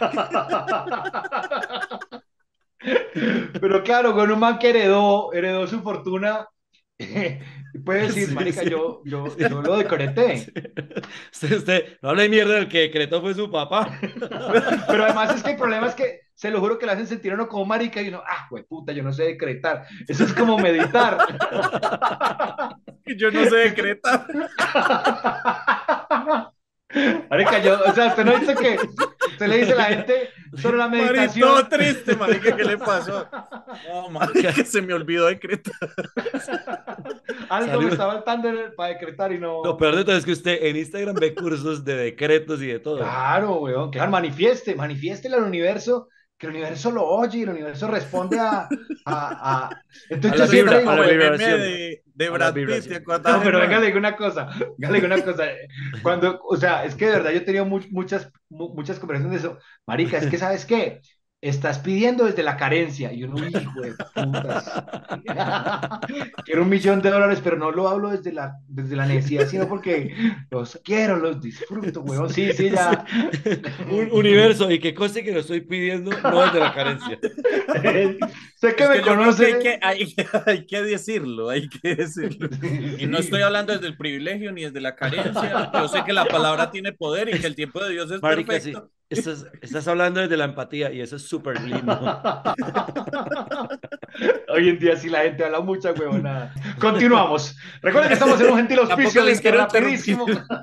Pero claro, con un man que heredó, heredó su fortuna, puede decir, Sí, marica, sí. yo, yo, yo lo decreté. Sí. Usted, usted, no hable de mierda, el que decretó fue su papá. Pero además es que el problema es que, se lo juro que le hacen sentir a uno como marica y uno, ah, güey, puta, yo no sé decretar. Eso es como meditar. Yo no sé decretar. Marica, yo, o sea, usted no dice que usted le dice a la gente sobre la Marito meditación. triste, marica, ¿qué le pasó? No, marica, se me olvidó decretar. Algo Salud. me estaba faltando para decretar y no. Lo peor de todo es que usted en Instagram ve cursos de decretos y de todo. Claro, weón, claro, manifieste, manifieste al universo, que el universo lo oye y el universo responde a. a, a... Entonces A yo la siempre vibra, digo, a la Como el meme vibración. de, de A la Brad Pitt, vibración. ¿te acuerdas? no, pero del venga, meme? le digo una cosa, venga, le digo una cosa. Cuando, o sea, es que de verdad yo he tenido mu- muchas, mu- muchas conversaciones de eso. Marica, es que, ¿sabes qué? Estás pidiendo desde la carencia. Y uno, hijo de putas. Quiero un millón de dólares, pero no lo hablo desde la, desde la necesidad, sino porque los quiero, los disfruto, weón. Sí, sí, ya. Un universo, y que conste que lo estoy pidiendo, no es de la carencia. Sé que Es me que yo creo que hay, conoce. que hay, hay que decirlo, hay que decirlo. Y no estoy hablando desde el privilegio ni desde la carencia. Yo sé que la palabra tiene poder y que el tiempo de Dios es Marica, sí. perfecto. Estás, estás hablando desde la empatía y eso es súper lindo. Hoy en día sí la gente habla mucha huevonada. Continuamos. Recuerden que estamos en un gentil auspicio Tampoco de les quiero Interrapidísimo.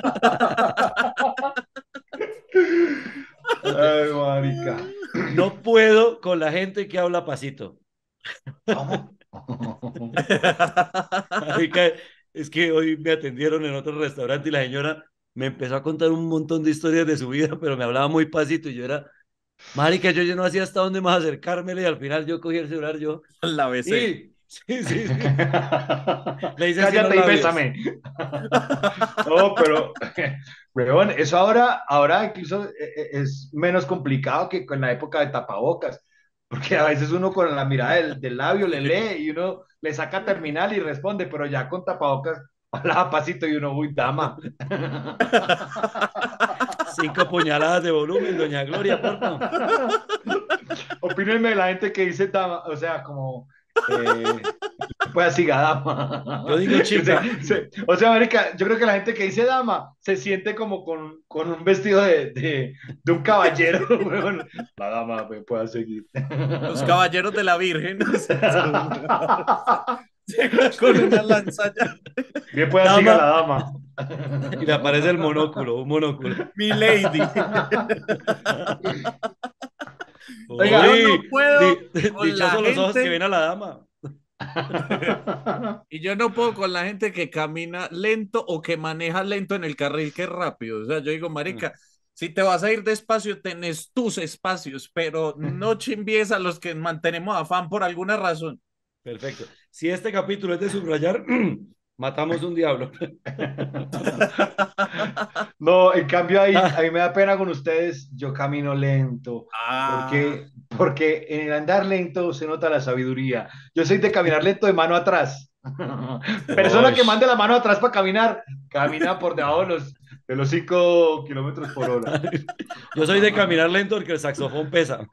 Ay, marica. No puedo con la gente que habla pasito. ¿Cómo? Marica, es que hoy me atendieron en otro restaurante y la señora me empezó a contar un montón de historias de su vida, pero me hablaba muy pasito y yo era, marica, yo ya no hacía hasta dónde más acercármele y al final yo cogí el celular, yo, La besé. sí, sí, sí, sí. Le hice así en los Cállate y labios. bésame. No, pero, weón, eso ahora, ahora incluso eh, eh, es menos complicado que con la época de tapabocas, porque a veces uno con la mirada del, del labio le lee y uno le saca terminal y responde, pero ya con tapabocas, hola, pasito, y uno, uy, dama. Cinco puñaladas de volumen, doña Gloria, por favor. Opínenme de la gente que dice dama, o sea, como, eh, pues así, dama. Yo digo chica. Se- se- o sea, América, yo creo que la gente que dice dama se siente como con, con un vestido de, de, de un caballero, weón. La dama me puede seguir. Los caballeros de la Virgen. Con una lanza ya. Bien puede Dama. seguir a la dama. Y le aparece el monóculo, un monóculo. Mi lady. Oiga, Yo Uy, no puedo di- con la dichosos los ojos gente- que ven a la dama. Y yo no puedo con la gente que camina lento o que maneja lento en el carril que es rápido. O sea, yo digo, marica, si te vas a ir despacio, tenés tus espacios, pero no chimbies a los que mantenemos afán por alguna razón. Perfecto. Si este capítulo es de subrayar, matamos un diablo. No, en cambio ahí, a mí me da pena con ustedes, yo camino lento, Ah, porque, porque en el andar lento se nota la sabiduría. Yo soy de caminar lento de mano atrás. Persona Uy. que mande la mano atrás para caminar, camina por debajo de los, de los cinco kilómetros por hora. Yo soy de caminar lento porque el saxofón pesa.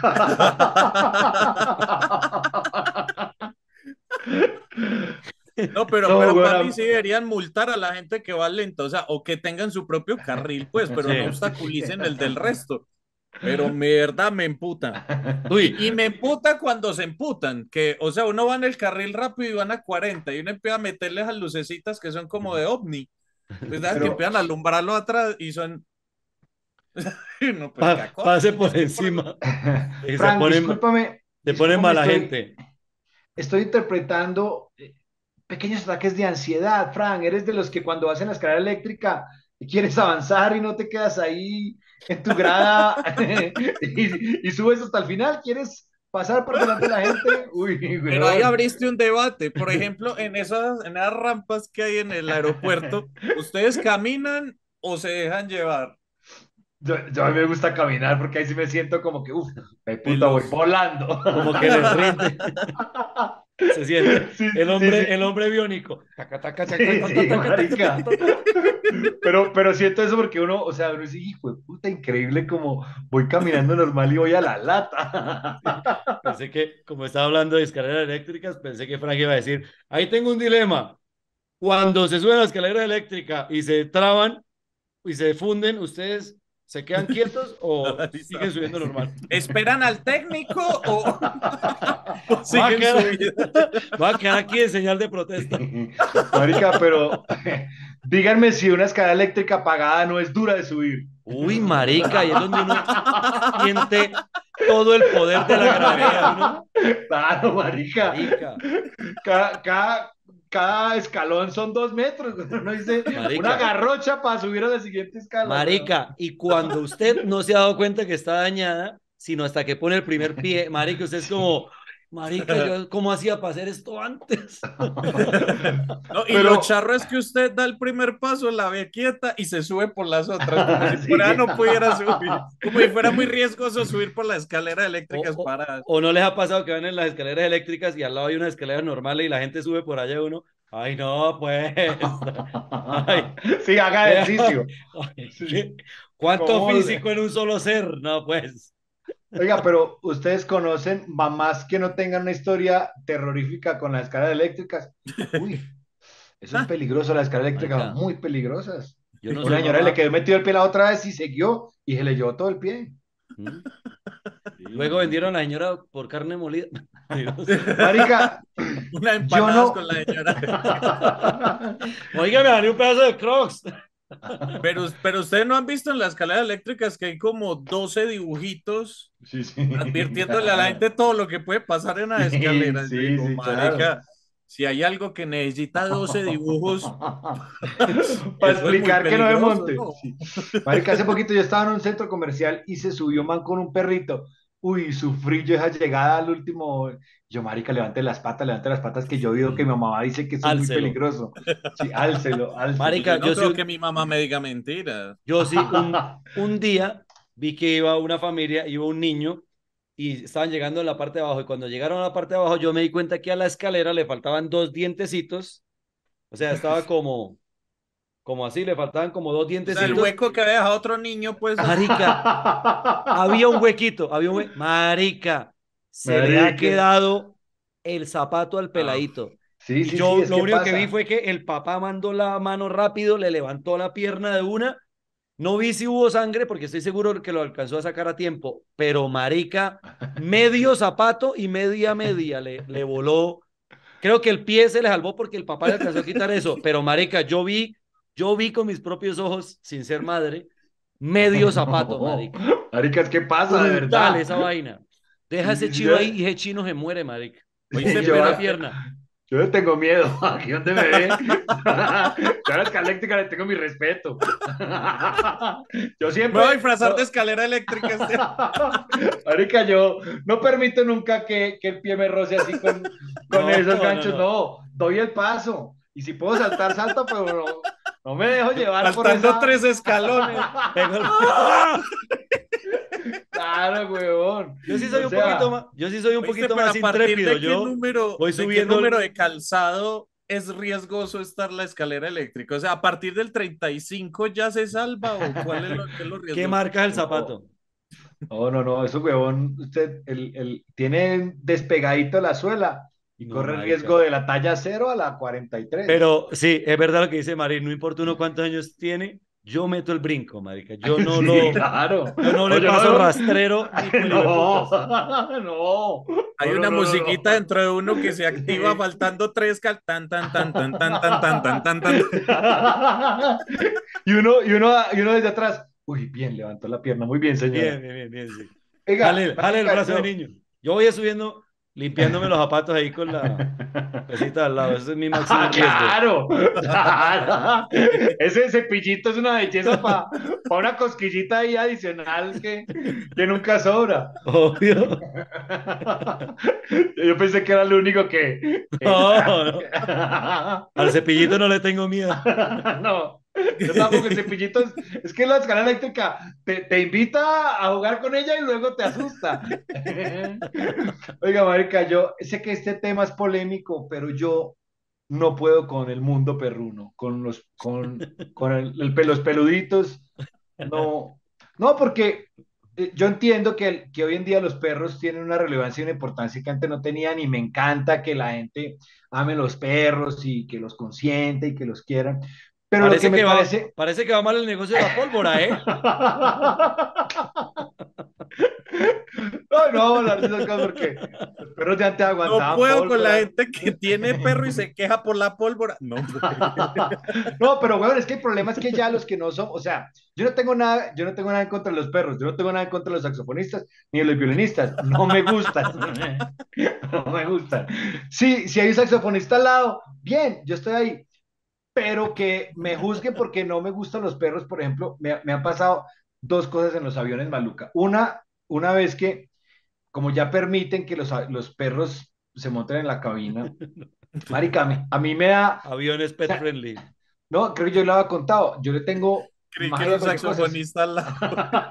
no, pero, No, pero bueno. para mí sí deberían multar a la gente que va lento, o sea, o que tengan su propio carril, pues, pero Sí. no obstaculicen el del resto. Pero mi verdad me emputa. Uy, Y me emputa cuando se emputan, que, o sea, uno va en el carril rápido y van a cuarenta y uno empieza a meterles a lucecitas que son como de ovni. Pues nada, Pero- que empiezan a alumbrarlo atrás y son. No, pues, pa- caco, pase por es que encima. Y se Frank, ponen, discúlpame. se discúlpame, ponen mala estoy- gente. Estoy interpretando eh, pequeños ataques de ansiedad, Frank. Eres de los que cuando vas en la escalera eléctrica quieres avanzar y no te quedas ahí en tu grada y, y subes hasta el final. ¿Quieres pasar por delante de la gente? Uy, Pero ahí weón. abriste un debate. Por ejemplo, en esas, en esas rampas que hay en el aeropuerto, ¿ustedes caminan o se dejan llevar? Yo, yo a mí me gusta caminar porque ahí sí me siento como que, uff, me puta, Veloz. voy volando. Como que les rinde. Se siente. Sí, El sí, hombre, sí. el hombre biónico. Taca, taca, taca, Sí, taca, sí, taca, taca, marica. taca, taca. Pero, pero siento eso porque uno, o sea, uno dice, hijo de puta, increíble como voy caminando normal y voy a la lata. Pensé que, como estaba hablando de escaleras eléctricas, pensé que Frank iba a decir, ahí tengo un dilema. Cuando se suben a la escalera eléctrica y se traban y se funden, ¿ustedes se quedan quietos o siguen subiendo normal? ¿Esperan al técnico o, o Va a siguen quedar, subiendo? va a quedar aquí en señal de protesta. Marica, pero díganme si una escalera eléctrica apagada no es dura de subir. Uy, marica, y es donde uno siente todo el poder de la gravedad, ¿no? Claro, marica. Marica, Cada, cada, cada escalón son dos metros. Uno dice, Marica. una garrocha para subir a la siguiente escala. marica, y cuando usted no se ha dado cuenta que está dañada, sino hasta que pone el primer pie, marica, usted es como, marica, yo cómo hacía para hacer esto antes. No, y Pero- lo charro es que usted da el primer paso, la ve quieta y se sube por las otras, como si Sí. fuera no pudiera subir, como si fuera muy riesgoso subir por la escalera eléctrica O, o- paradas. o no les ha pasado que van en las escaleras eléctricas y al lado hay una escalera normal y la gente sube por allá y uno, ay no, pues. Ay, Sí, haga ejercicio. ay, Sí. ¿qué? ¿Cuánto ¿Cómo le- físico en un solo ser? No, pues. Oiga, pero ustedes conocen mamás que no tengan una historia terrorífica con las escaleras eléctricas. Uy, eso es peligroso, las escaleras eléctricas Marica. son muy peligrosas. Yo no Una soy señora mamá. le quedó metido el pie la otra vez y siguió y se le llevó todo el pie. ¿Mm? Luego vendieron a la señora por carne molida. Dios. Marica, Una yo empanada no. con la señora. Oiga, me daría un pedazo de Crocs. Pero, pero ustedes no han visto en las escaleras eléctricas que hay como doce dibujitos Sí, sí, advirtiéndole a la claro. gente todo lo que puede pasar en las Sí, escaleras. Yo sí, digo, sí, claro. marica, si hay algo que necesita doce dibujos, Para eso es muy explicar que no me peligroso, monte. ¿no? Sí. Marica, hace poquito yo estaba en un centro comercial y se subió un man con un perrito. Uy, sufrí yo esa llegada al último. Yo, marica, levante las patas, levante las patas, que yo veo que mi mamá dice que eso es muy Álcelo. peligroso. Sí, álcelo, álcelo. Y yo Marica, no yo creo sí, que mi mamá me diga mentiras. yo sí, un, un día vi que iba una familia, iba un niño y estaban llegando en la parte de abajo. Y cuando llegaron a la parte de abajo, yo me di cuenta que a la escalera le faltaban dos dientecitos. O sea, estaba como, como así, le faltaban como dos O sea, el dientecitos. hueco que había dejado otro niño, pues así. Marica, había un huequito, había un hue- Marica, se le ha Marica. quedado el zapato al Ah, peladito. sí, Y sí, sí, yo es lo que único que vi pasa. fue que el papá mandó la mano rápido, le levantó la pierna de una. No vi si hubo sangre porque estoy seguro que lo alcanzó a sacar a tiempo, pero marica, medio zapato y media media le, le voló. Creo que el pie se le salvó porque el papá le alcanzó a quitar eso, pero marica, yo vi, yo vi con mis propios ojos, sin ser madre, medio zapato, No, marica. marica, ¿qué pasa de Brutal verdad? esa vaina. Deja Sí, ese sí, sí, chino yo, ahí y ese chino se muere, marica. Oíste, Pierde una yo, pero pierna. yo le tengo miedo. Aquí donde me ve. Yo a la escaléctrica le tengo mi respeto. Yo me voy a siempre, disfrazar no, de escalera eléctrica este. marica, yo no permito nunca que, que el pie me roce así con, con No, esos no, ganchos. no. No, doy el paso. Y si puedo saltar, salto, pero no, no me dejo llevar por Saltando esa. tres escalones. Pegó el... ¡Ah! Claro, huevón. Yo sí soy O un poquito sea, más, yo sí soy un Oíste, poquito pero más a partir intrépido. de qué Yo número, voy de qué subiendo número el... de calzado es riesgoso estar la escalera eléctrica. O sea, a partir del treinta y cinco ya se salva o cuál es lo, qué es lo ¿Qué riesgoso. marca es el no, zapato? no, no, no, eso, huevón, usted el, el, tiene despegadito la suela y No, corre el marica. riesgo de la talla cero a la cuarenta y tres. Pero sí, es verdad lo que dice Marín, no importa uno cuántos años tiene, yo meto el brinco, marica. Yo no Sí, lo, claro. yo no No, le yo no paso dejo. rastrero ni por el hijo de No, putas. no, Hay no, no, una no, musiquita no, dentro de uno que se activa no. faltando tres cal tan tan tan tan tan tan tan tan tan tan. Y uno, y uno, y uno desde atrás. Uy, bien, levantó la pierna. Muy bien, Bien, señora. bien, bien, bien, sí. Oiga, Jale, jale el marica, brazo de yo. niño. Yo voy a subiendo, limpiándome los zapatos ahí con la pesita al lado. Ese es mi máximo Ah, riesgo. claro, claro. Ese cepillito es una belleza para una cosquillita ahí adicional que, que nunca sobra. Obvio. Yo pensé que era lo único que... que- No, no. Al cepillito no le tengo miedo. No, yo tampoco, el cepillito es, es que la escalera eléctrica te, te invita a jugar con ella y luego te asusta. Oiga, marica, yo sé que este tema es polémico, pero yo no puedo con el mundo perruno, con los, con, con el, el pe- los peluditos, no, no, porque eh, yo entiendo que, el- que hoy en día los perros tienen una relevancia y una importancia que antes no tenían y me encanta que la gente ame los perros y que los consiente y que los quieran, pero lo que Parece me que va, parece... parece que va mal el negocio de la pólvora, ¿eh? No, no vamos a hablar de esas cosas porque los perros de antes No aguantaban puedo con la pólvora. gente que tiene perro y se queja por la pólvora. No, No, pero bueno, es que el problema es que ya los que no son, o sea, yo no tengo nada, yo no tengo nada en contra de los perros, yo no tengo nada en contra de los saxofonistas ni de los violinistas, no me gustan, no me gustan. Sí, si hay un saxofonista al lado, bien, yo estoy ahí, pero que me juzguen porque no me gustan los perros, por ejemplo, me, me han pasado dos cosas en los aviones maluca. Una, una vez que, como ya permiten que los, los perros se monten en la cabina, marica, a mí, a mí me da, Aviones o pet sea, friendly. no, creo que yo lo había contado. Yo le tengo, creí más que allá era de un cualquier cosa. saxofonista al lado.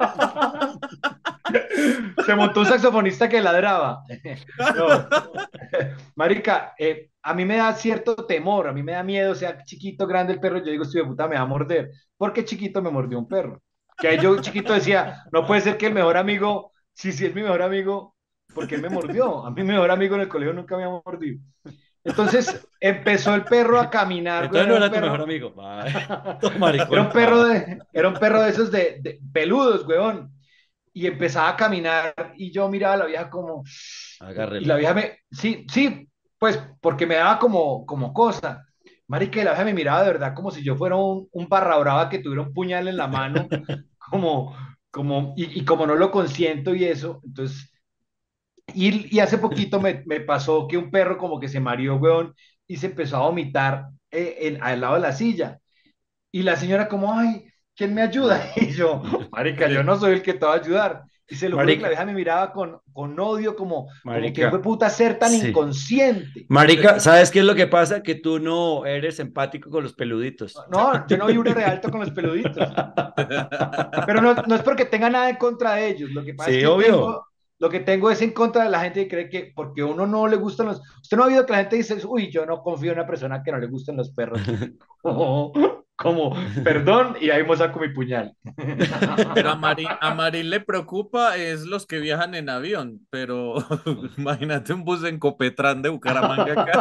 Se montó un saxofonista que ladraba. No, marica, eh, a mí me da cierto temor, a mí me da miedo, sea chiquito, grande el perro, yo digo, estoy de puta, me va a morder. Porque chiquito me mordió un perro. Que ahí yo chiquito decía, no puede ser que el mejor amigo, sí, sí es mi mejor amigo, porque él me mordió. A mí mi mejor amigo en el colegio nunca me ha mordido. Entonces empezó el perro a caminar, güey, Entonces no era un era tu mejor perro, amigo. Ay, todo era maricón. un perro de, era un perro de esos de, de peludos, weón. Y empezaba a caminar y yo miraba a la vieja como, y la Agárrelo. vieja me, sí, sí, pues porque me daba como, como cosa. Marica, y la vieja me miraba de verdad como si yo fuera un, un barra brava que tuviera un puñal en la mano, como, como, y, y como no lo consiento y eso, entonces, y, y hace poquito me, me pasó que un perro como que se mareó, weón, y se empezó a vomitar eh, en- al lado de la silla. Y la señora como, ay, ¿quién me ayuda? Y yo, marica, yo Sí. no soy el que te va a ayudar. Y se lo juro que la Marica, vieja me miraba con, con odio, como, como que fue marica, puta ser tan sí. inconsciente. Marica, ¿sabes qué es lo que pasa? Que tú no eres empático con los peluditos. No, yo no vibro re alto con los peluditos. Pero no, no es porque tenga nada en contra de ellos. Lo que pasa es Sí, que obvio. tengo, lo que tengo es en contra de la gente que cree que porque a uno no le gustan los... Usted no ha oído que la gente dice, uy, yo no confío en una persona que no le gustan los perros. Como, como perdón, y ahí me saco mi puñal. Pero a Marín, a Marín le preocupa es los que viajan en avión, pero imagínate un bus en Copetrán de Bucaramanga acá.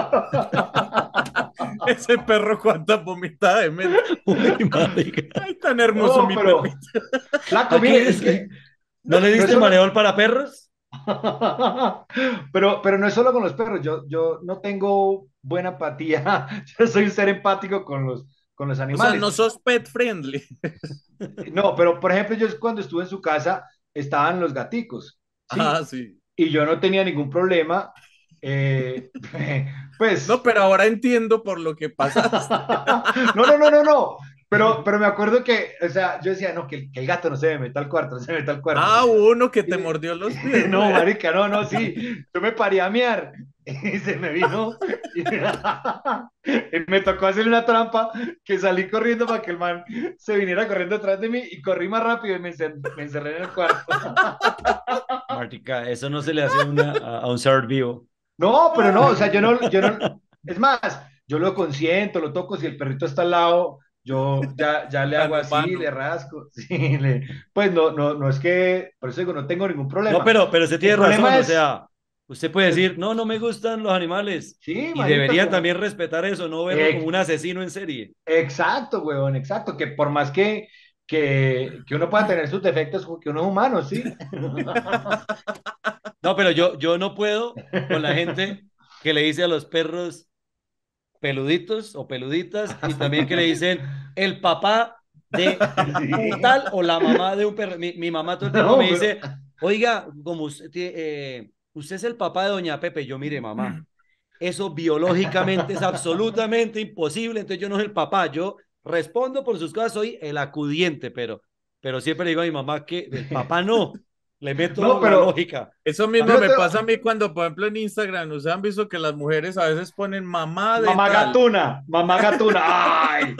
Ese perro cuánta vomitada de mente. Uy, marica. Ay, tan hermoso No, mi pero, perrito. flaco, Aquí, mire, es que ¿no no, le no es diste solo, mareol para perros? pero, pero no es solo con los perros, yo, yo no tengo buena empatía, yo soy un ser empático con los, con los O sea, animales. no sos pet friendly. No, pero por ejemplo, yo cuando estuve en su casa estaban los gaticos, ¿sí? Ah, sí. Y yo no tenía ningún problema, eh, No, pues, pero ahora entiendo por lo que pasaste. no, no, no, no, no, pero, pero me acuerdo que, o sea, yo decía, no, que, el que el gato no se me meta al cuarto, no se me meta al cuarto. Ah, uno que te Y- mordió los pies, ¿no? no, marica, no, no, sí, yo me paré a mear y se me vino y, y me tocó hacerle una trampa que salí corriendo para que el man se viniera corriendo atrás de mí y corrí más rápido y me, encen- me encerré en el cuarto. Marica, eso no se le hace a una, a, a un ser vivo. No, pero no, o sea, yo no, yo no, es más, yo lo consiento, lo toco, si el perrito está al lado, yo ya, ya le Tan hago así, humano. le rasco, sí, le, pues no, no, no es que, por eso digo, no tengo ningún No, problema. pero, pero usted El tiene razón, problema o es, sea, usted puede el, decir, no, no me gustan los animales. sí, Y marica, deberían como, también respetar eso, no verlo como eh, un asesino en serie. exacto, huevón, exacto, que por más que, que, que uno pueda tener sus defectos, que uno es humano, ¿sí? No, pero yo, yo no puedo con la gente que le dice a los perros peluditos o peluditas y también que le dicen el papá de un Sí. tal o la mamá de un perro. Mi, mi mamá todo el tiempo me No, pero, dice, oiga, como usted, tie- eh, usted es el papá de doña Pepe. Yo, mire, mamá, eso biológicamente es absolutamente imposible, entonces yo no soy el papá, yo respondo por sus cosas, soy el acudiente, pero, pero siempre le digo a mi mamá que el papá no, le no, meto la pero, lógica. Eso yo mismo no me tengo, pasa a mí cuando, por ejemplo, en Instagram, ¿ustedes han visto que las mujeres a veces ponen mamá de mamá tal? gatuna, mamá gatuna, ay.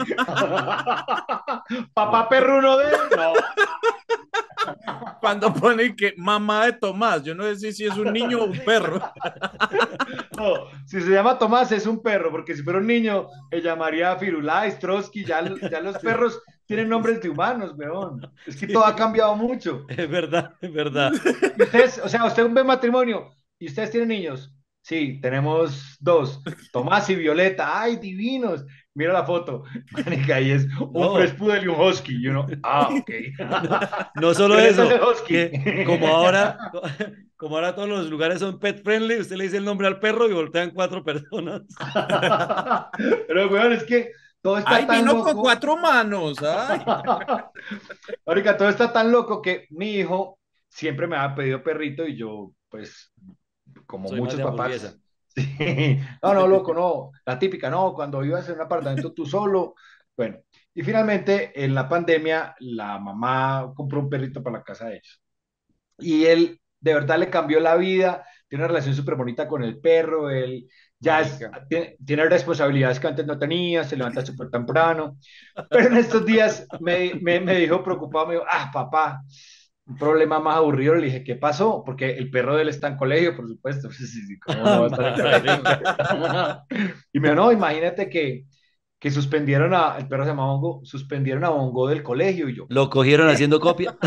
Papá perruno de, no. Cuando ponen que mamá de Tomás, yo no sé si, si es un niño o un Sí. perro. No, si se llama Tomás es un perro, porque si fuera un niño, se llamaría Firulais, Trotsky, ya, ya los Sí, perros tienen nombres de humanos, weón. Es que todo ha sí, cambiado mucho. es verdad, es verdad. Y ustedes, o sea, usted ve un matrimonio y ustedes tienen niños. Sí, tenemos dos, Tomás y Violeta. ¡Ay, divinos! Mira la foto. Manica, y es un No, Fresh Poodle y un Husky. Y uno, ah, ok. no, no solo Violeta es eso, el Husky. que como ahora, como ahora todos los lugares son pet friendly, usted le dice el nombre al perro y voltean cuatro personas. Pero, weón, es que todo está Ay, tan vino con loco. cuatro manos. Ay. Ahorita todo está tan loco que mi hijo siempre me ha pedido perrito y yo, pues, como Soy más muchos de papás, hamburguesa. sí, no, no, loco, no, la típica, no, cuando ibas en un apartamento tú solo, bueno, y finalmente en la pandemia la mamá compró un perrito para la casa de ellos y él de verdad le cambió la vida, tiene una relación súper bonita con el perro, él ya es, Marica. tiene, tiene responsabilidades que antes no tenía, se levanta súper temprano, pero en estos días me, me, me dijo preocupado, me dijo, ah, papá, un problema más aburrido. Le dije, ¿qué pasó? Porque el perro de él está en colegio, por supuesto. Sí, sí, sí, ¿cómo no va a estar en colegio? Marica. Y me dijo, no, imagínate que, que suspendieron a, el perro se llama Bongo, suspendieron a Bongo del colegio. Y yo, Lo cogieron haciendo copia.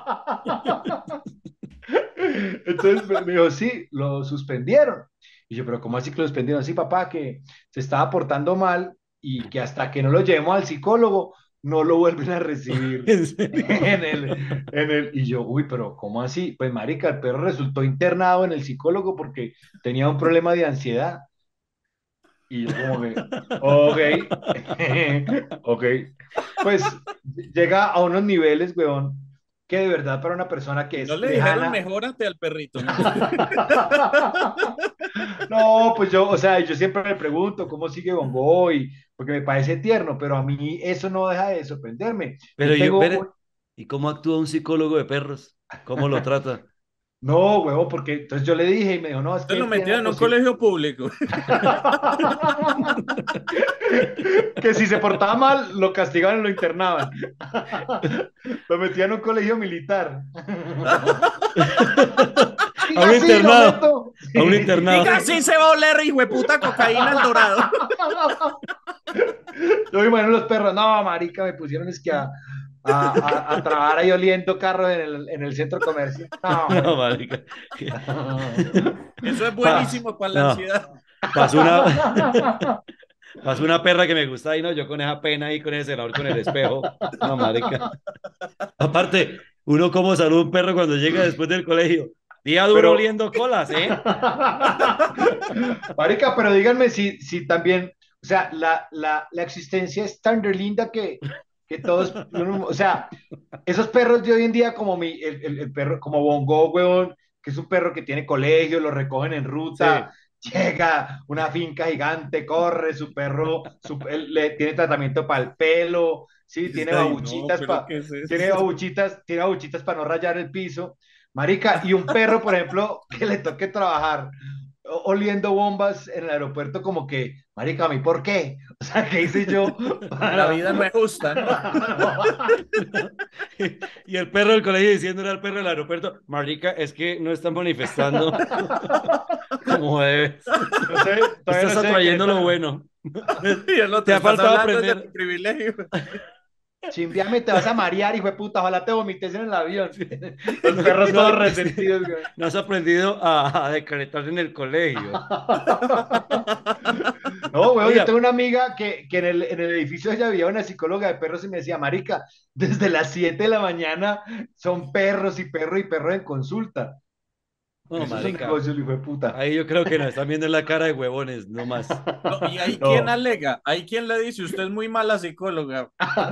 entonces me me dijo, sí, lo suspendieron. Y yo, pero ¿cómo así que lo suspendieron? Sí, papá, que se estaba portando mal y que hasta que no lo llevemos al psicólogo, no lo vuelven a recibir ¿En serio? en el, en el, y yo, uy, pero ¿cómo así? Pues marica, el perro resultó internado en el psicólogo porque tenía un problema de ansiedad. Y yo como que, ok, ok. Pues llega a unos niveles, weón, que de verdad para una persona que Y no es le dijeron lejana. mejórate al perrito, ¿no? No, pues yo, o sea, yo siempre le pregunto cómo sigue Bongo y porque me parece tierno, pero a mí eso no deja de sorprenderme. Pero Yo yo, tengo ver, un- ¿y cómo actúa un psicólogo de perros? ¿Cómo lo trata? no, huevo, porque entonces yo le dije y me dijo, no, es que Entonces lo él tiene metieron la en un posibilidad. colegio público. Que si se portaba mal, lo castigaban y lo internaban. Lo metían en un colegio militar. A un Diga, sí, lo internado, meto. a un Sí, sí. Diga, internado. sí se va a oler, hijo de puta, cocaína al dorado. Yo me imagino los perros, no, marica, me pusieron es que a, a, a, a trabajar ahí oliendo carros en el, en el centro comercial. No, No, güey. marica. Eso es Pa- buenísimo para la no, ansiedad. pasó una, pasó una perra que me gusta y no, yo con esa pena ahí con ese celador con el espejo. No, marica. Aparte, uno como saluda a un perro cuando llega después del colegio. Día duro Pero, oliendo colas, ¿eh? marica, pero díganme si, si también, o sea, la, la, la existencia es tan de linda que, que todos, uno- o sea, esos perros de hoy en día, como mi, el, el, el perro, como Bongo, weón, que es un perro que tiene colegio, lo recogen en ruta, Sí, llega una finca gigante, corre, su perro, su, él le, tiene tratamiento para el pelo, sí, tiene Ay, no, babuchitas pero para, ¿qué es tiene eso? babuchitas, tiene babuchitas para no rayar el piso, marica, y un perro, por ejemplo, que le toque trabajar o- oliendo bombas en el aeropuerto, como que, marica, ¿a mí por qué? O sea, ¿qué hice yo La para... vida no es justa, ¿no? y el perro del colegio diciéndole al perro del aeropuerto, marica, es que no están manifestando como debes. No sé, todavía Estás no sé de atrayendo lo Querétaro. bueno. Y el Te otro, ha estás faltado hablando de tu aprender. privilegio. Chimbiame, te vas a marear, hijo de puta, ojalá te vomites en el avión. Sí. Los No, perros no, todos sí, resentidos, güey. no has aprendido a, a decretar en el colegio. No, güey, yo Oiga, tengo una amiga que, que en el, en el edificio ella había una psicóloga de perros y me decía, marica, desde las siete de la mañana son perros y perro y perro en consulta. no, Eso es un marica, negocio, hijo de puta. ahí yo creo que nos están viendo en la cara de huevones, no más. No, y hay quien No. alega, hay quien le dice, usted es muy mala psicóloga.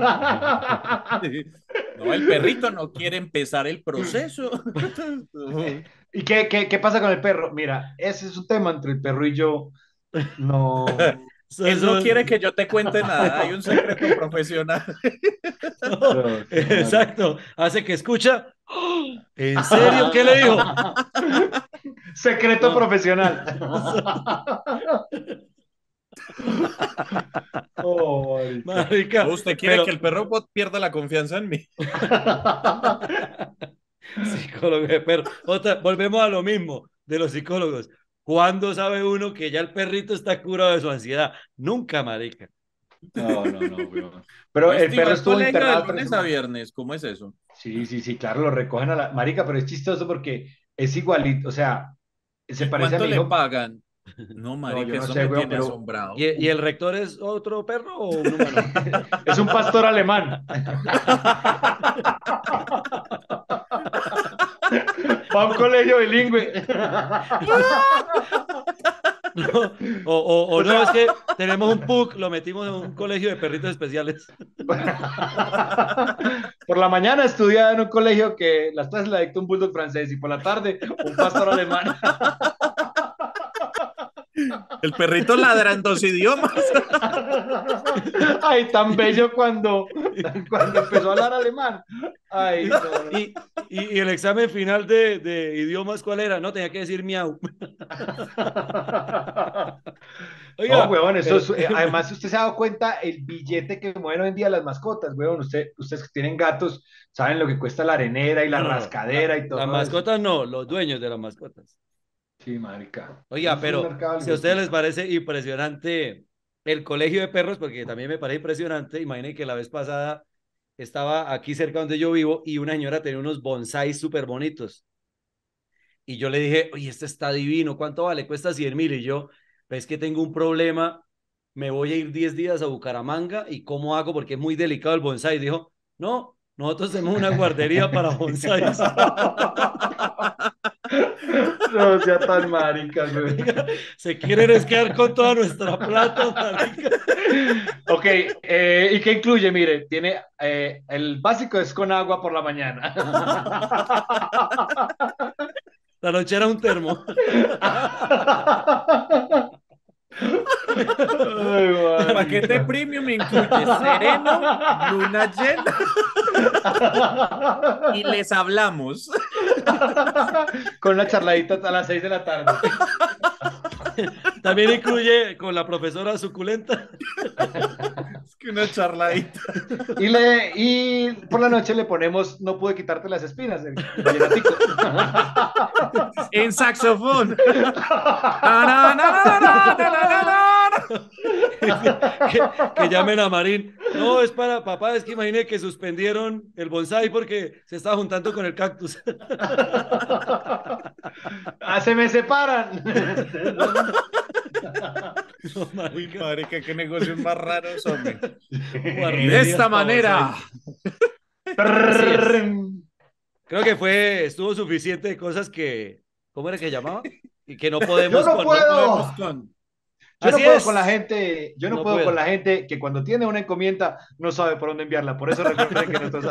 No, el perrito no quiere empezar el proceso. ¿Y qué, qué, qué pasa con el perro? Mira, ese es un tema entre el perro y yo. No. Eso, Él no eso- quiere que yo te cuente nada, hay un secreto profesional. no, No, qué mal. exacto, hace que escucha. ¡Oh! ¿En serio? ¿Qué le dijo? Secreto No. profesional. Oh, marica. ¿O Marica, usted quiere que pero el perro pierda la confianza en mí? psicólogo de perro. Otra, volvemos a lo mismo de los psicólogos. ¿Cuándo sabe uno que ya el perrito está curado de su ansiedad? Nunca, marica. No, no, no, weón. Pero el Este iba perro al estuvo colegio de internado tres lunes a semanas. viernes, ¿cómo es eso? Sí, sí, sí, claro, lo recogen a la marica, pero es chistoso porque es igualito, o sea, se ¿Y parece a cuánto mi le hijo. pagan? No, No, yo marica, no eso sé, me weón, tiene pero ¿Y, asombrado. y el rector es otro perro o un humano? es un pastor alemán. Va a un colegio bilingüe. No, o, o, o O no, es sea, que tenemos un P U C, lo metimos en un colegio de perritos especiales. por la mañana estudiaba en un colegio que las clases la dictó un bulldog francés y por la tarde un pastor alemán. El perrito ladra en dos idiomas. Ay, tan bello cuando, cuando empezó a hablar alemán. Ay, no, no. Y, y, y el examen final de, de idiomas, ¿cuál era? No, tenía que decir miau. No, Oiga, weón, eso pero es, eh, además usted se ha dado cuenta el billete que mueven hoy en día las mascotas, weón. Usted, ustedes que tienen gatos saben lo que cuesta la arenera y la no, no, no. La, rascadera y las todo eso. mascotas no, los dueños de las mascotas. Sí, marica. Eso Oiga, es un pero mercado, si hijo a de ustedes les puta. parece impresionante el colegio de perros, porque también me parece impresionante, imaginen que la vez pasada estaba aquí cerca donde yo vivo y una señora tenía unos bonsáis súper bonitos. Y yo le dije, oye, este está divino, ¿cuánto vale? Cuesta cien mil. Y yo, ves que tengo un problema, me voy a ir diez días a Bucaramanga y ¿cómo hago? Porque es muy delicado el bonsái. Dijo, no, nosotros tenemos una guardería para bonsáis. No sea tan marica, güey. Se quieren es quedar con toda nuestra plata, marica. Ok, eh, ¿y qué incluye? Mire, tiene eh, el básico es con agua por la mañana. La noche era un termo. Ay, El paquete marica. premium incluye sereno, luna llena y les hablamos. Con una charladita a las seis de la tarde. También incluye con la profesora suculenta. Es que una charladita. Y, le, y por la noche le ponemos No pude quitarte las espinas, el vallenatico. En saxofón. Na, na, na, na, na, na, na. que, que llamen a Marín. No, es para papá, es que imagine que suspendieron el bonsai porque se estaba juntando con el cactus. Ah, se me separan. No, Uy, marica. marica, qué negocios más raros, hombre. Y Guarderías de esta pa' manera, bonsai. Creo que fue, estuvo suficiente de cosas que, ¿cómo era que llamaba? Y que no podemos Yo no con, puedo. podemos con. Yo no Así puedo es. con la gente, yo no, No puedo puedo. con la gente que cuando tiene una encomienda no sabe por dónde enviarla. Por eso recuerden que nosotros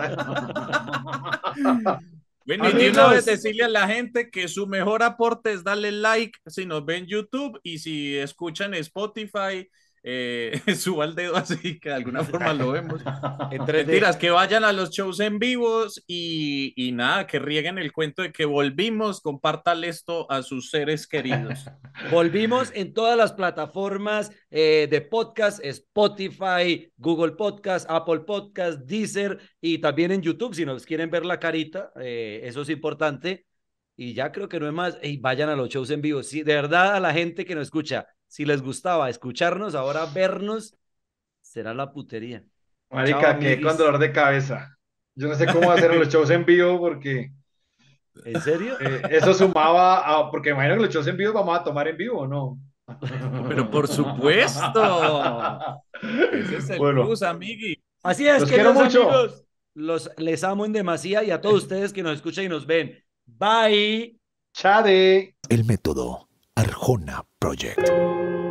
Bueno, y de una Amigos. vez decirle a la gente que su mejor aporte es darle like si nos ven en YouTube y si escuchan Spotify, eh, suba el dedo así que de alguna forma lo vemos. En tres D. Mentiras, que vayan a los shows en vivos y, y nada, que rieguen el cuento de que volvimos, compartan esto a sus seres queridos. Volvimos en todas las plataformas eh, de podcast, Spotify, Google Podcast, Apple Podcast, Deezer y también en YouTube, si nos quieren ver la carita, eh, eso es importante. Y ya creo que no es más, y vayan a los shows en vivo. Sí, de verdad a la gente que nos escucha, si les gustaba escucharnos, ahora vernos será la putería. Marica, Chao, que con amiguis. dolor de cabeza. Yo no sé cómo hacer los shows en vivo porque ¿En serio? eh, eso sumaba a, porque imagino que los shows en vivo vamos a tomar en vivo, ¿o no? Pero por supuesto, ese es el Bueno, plus, amigui. Así es, los quiero queridos mucho. amigos. Los, les amo en demasía y a todos ustedes que nos escuchan y nos ven. Bye. Chade. El método Arjona Project.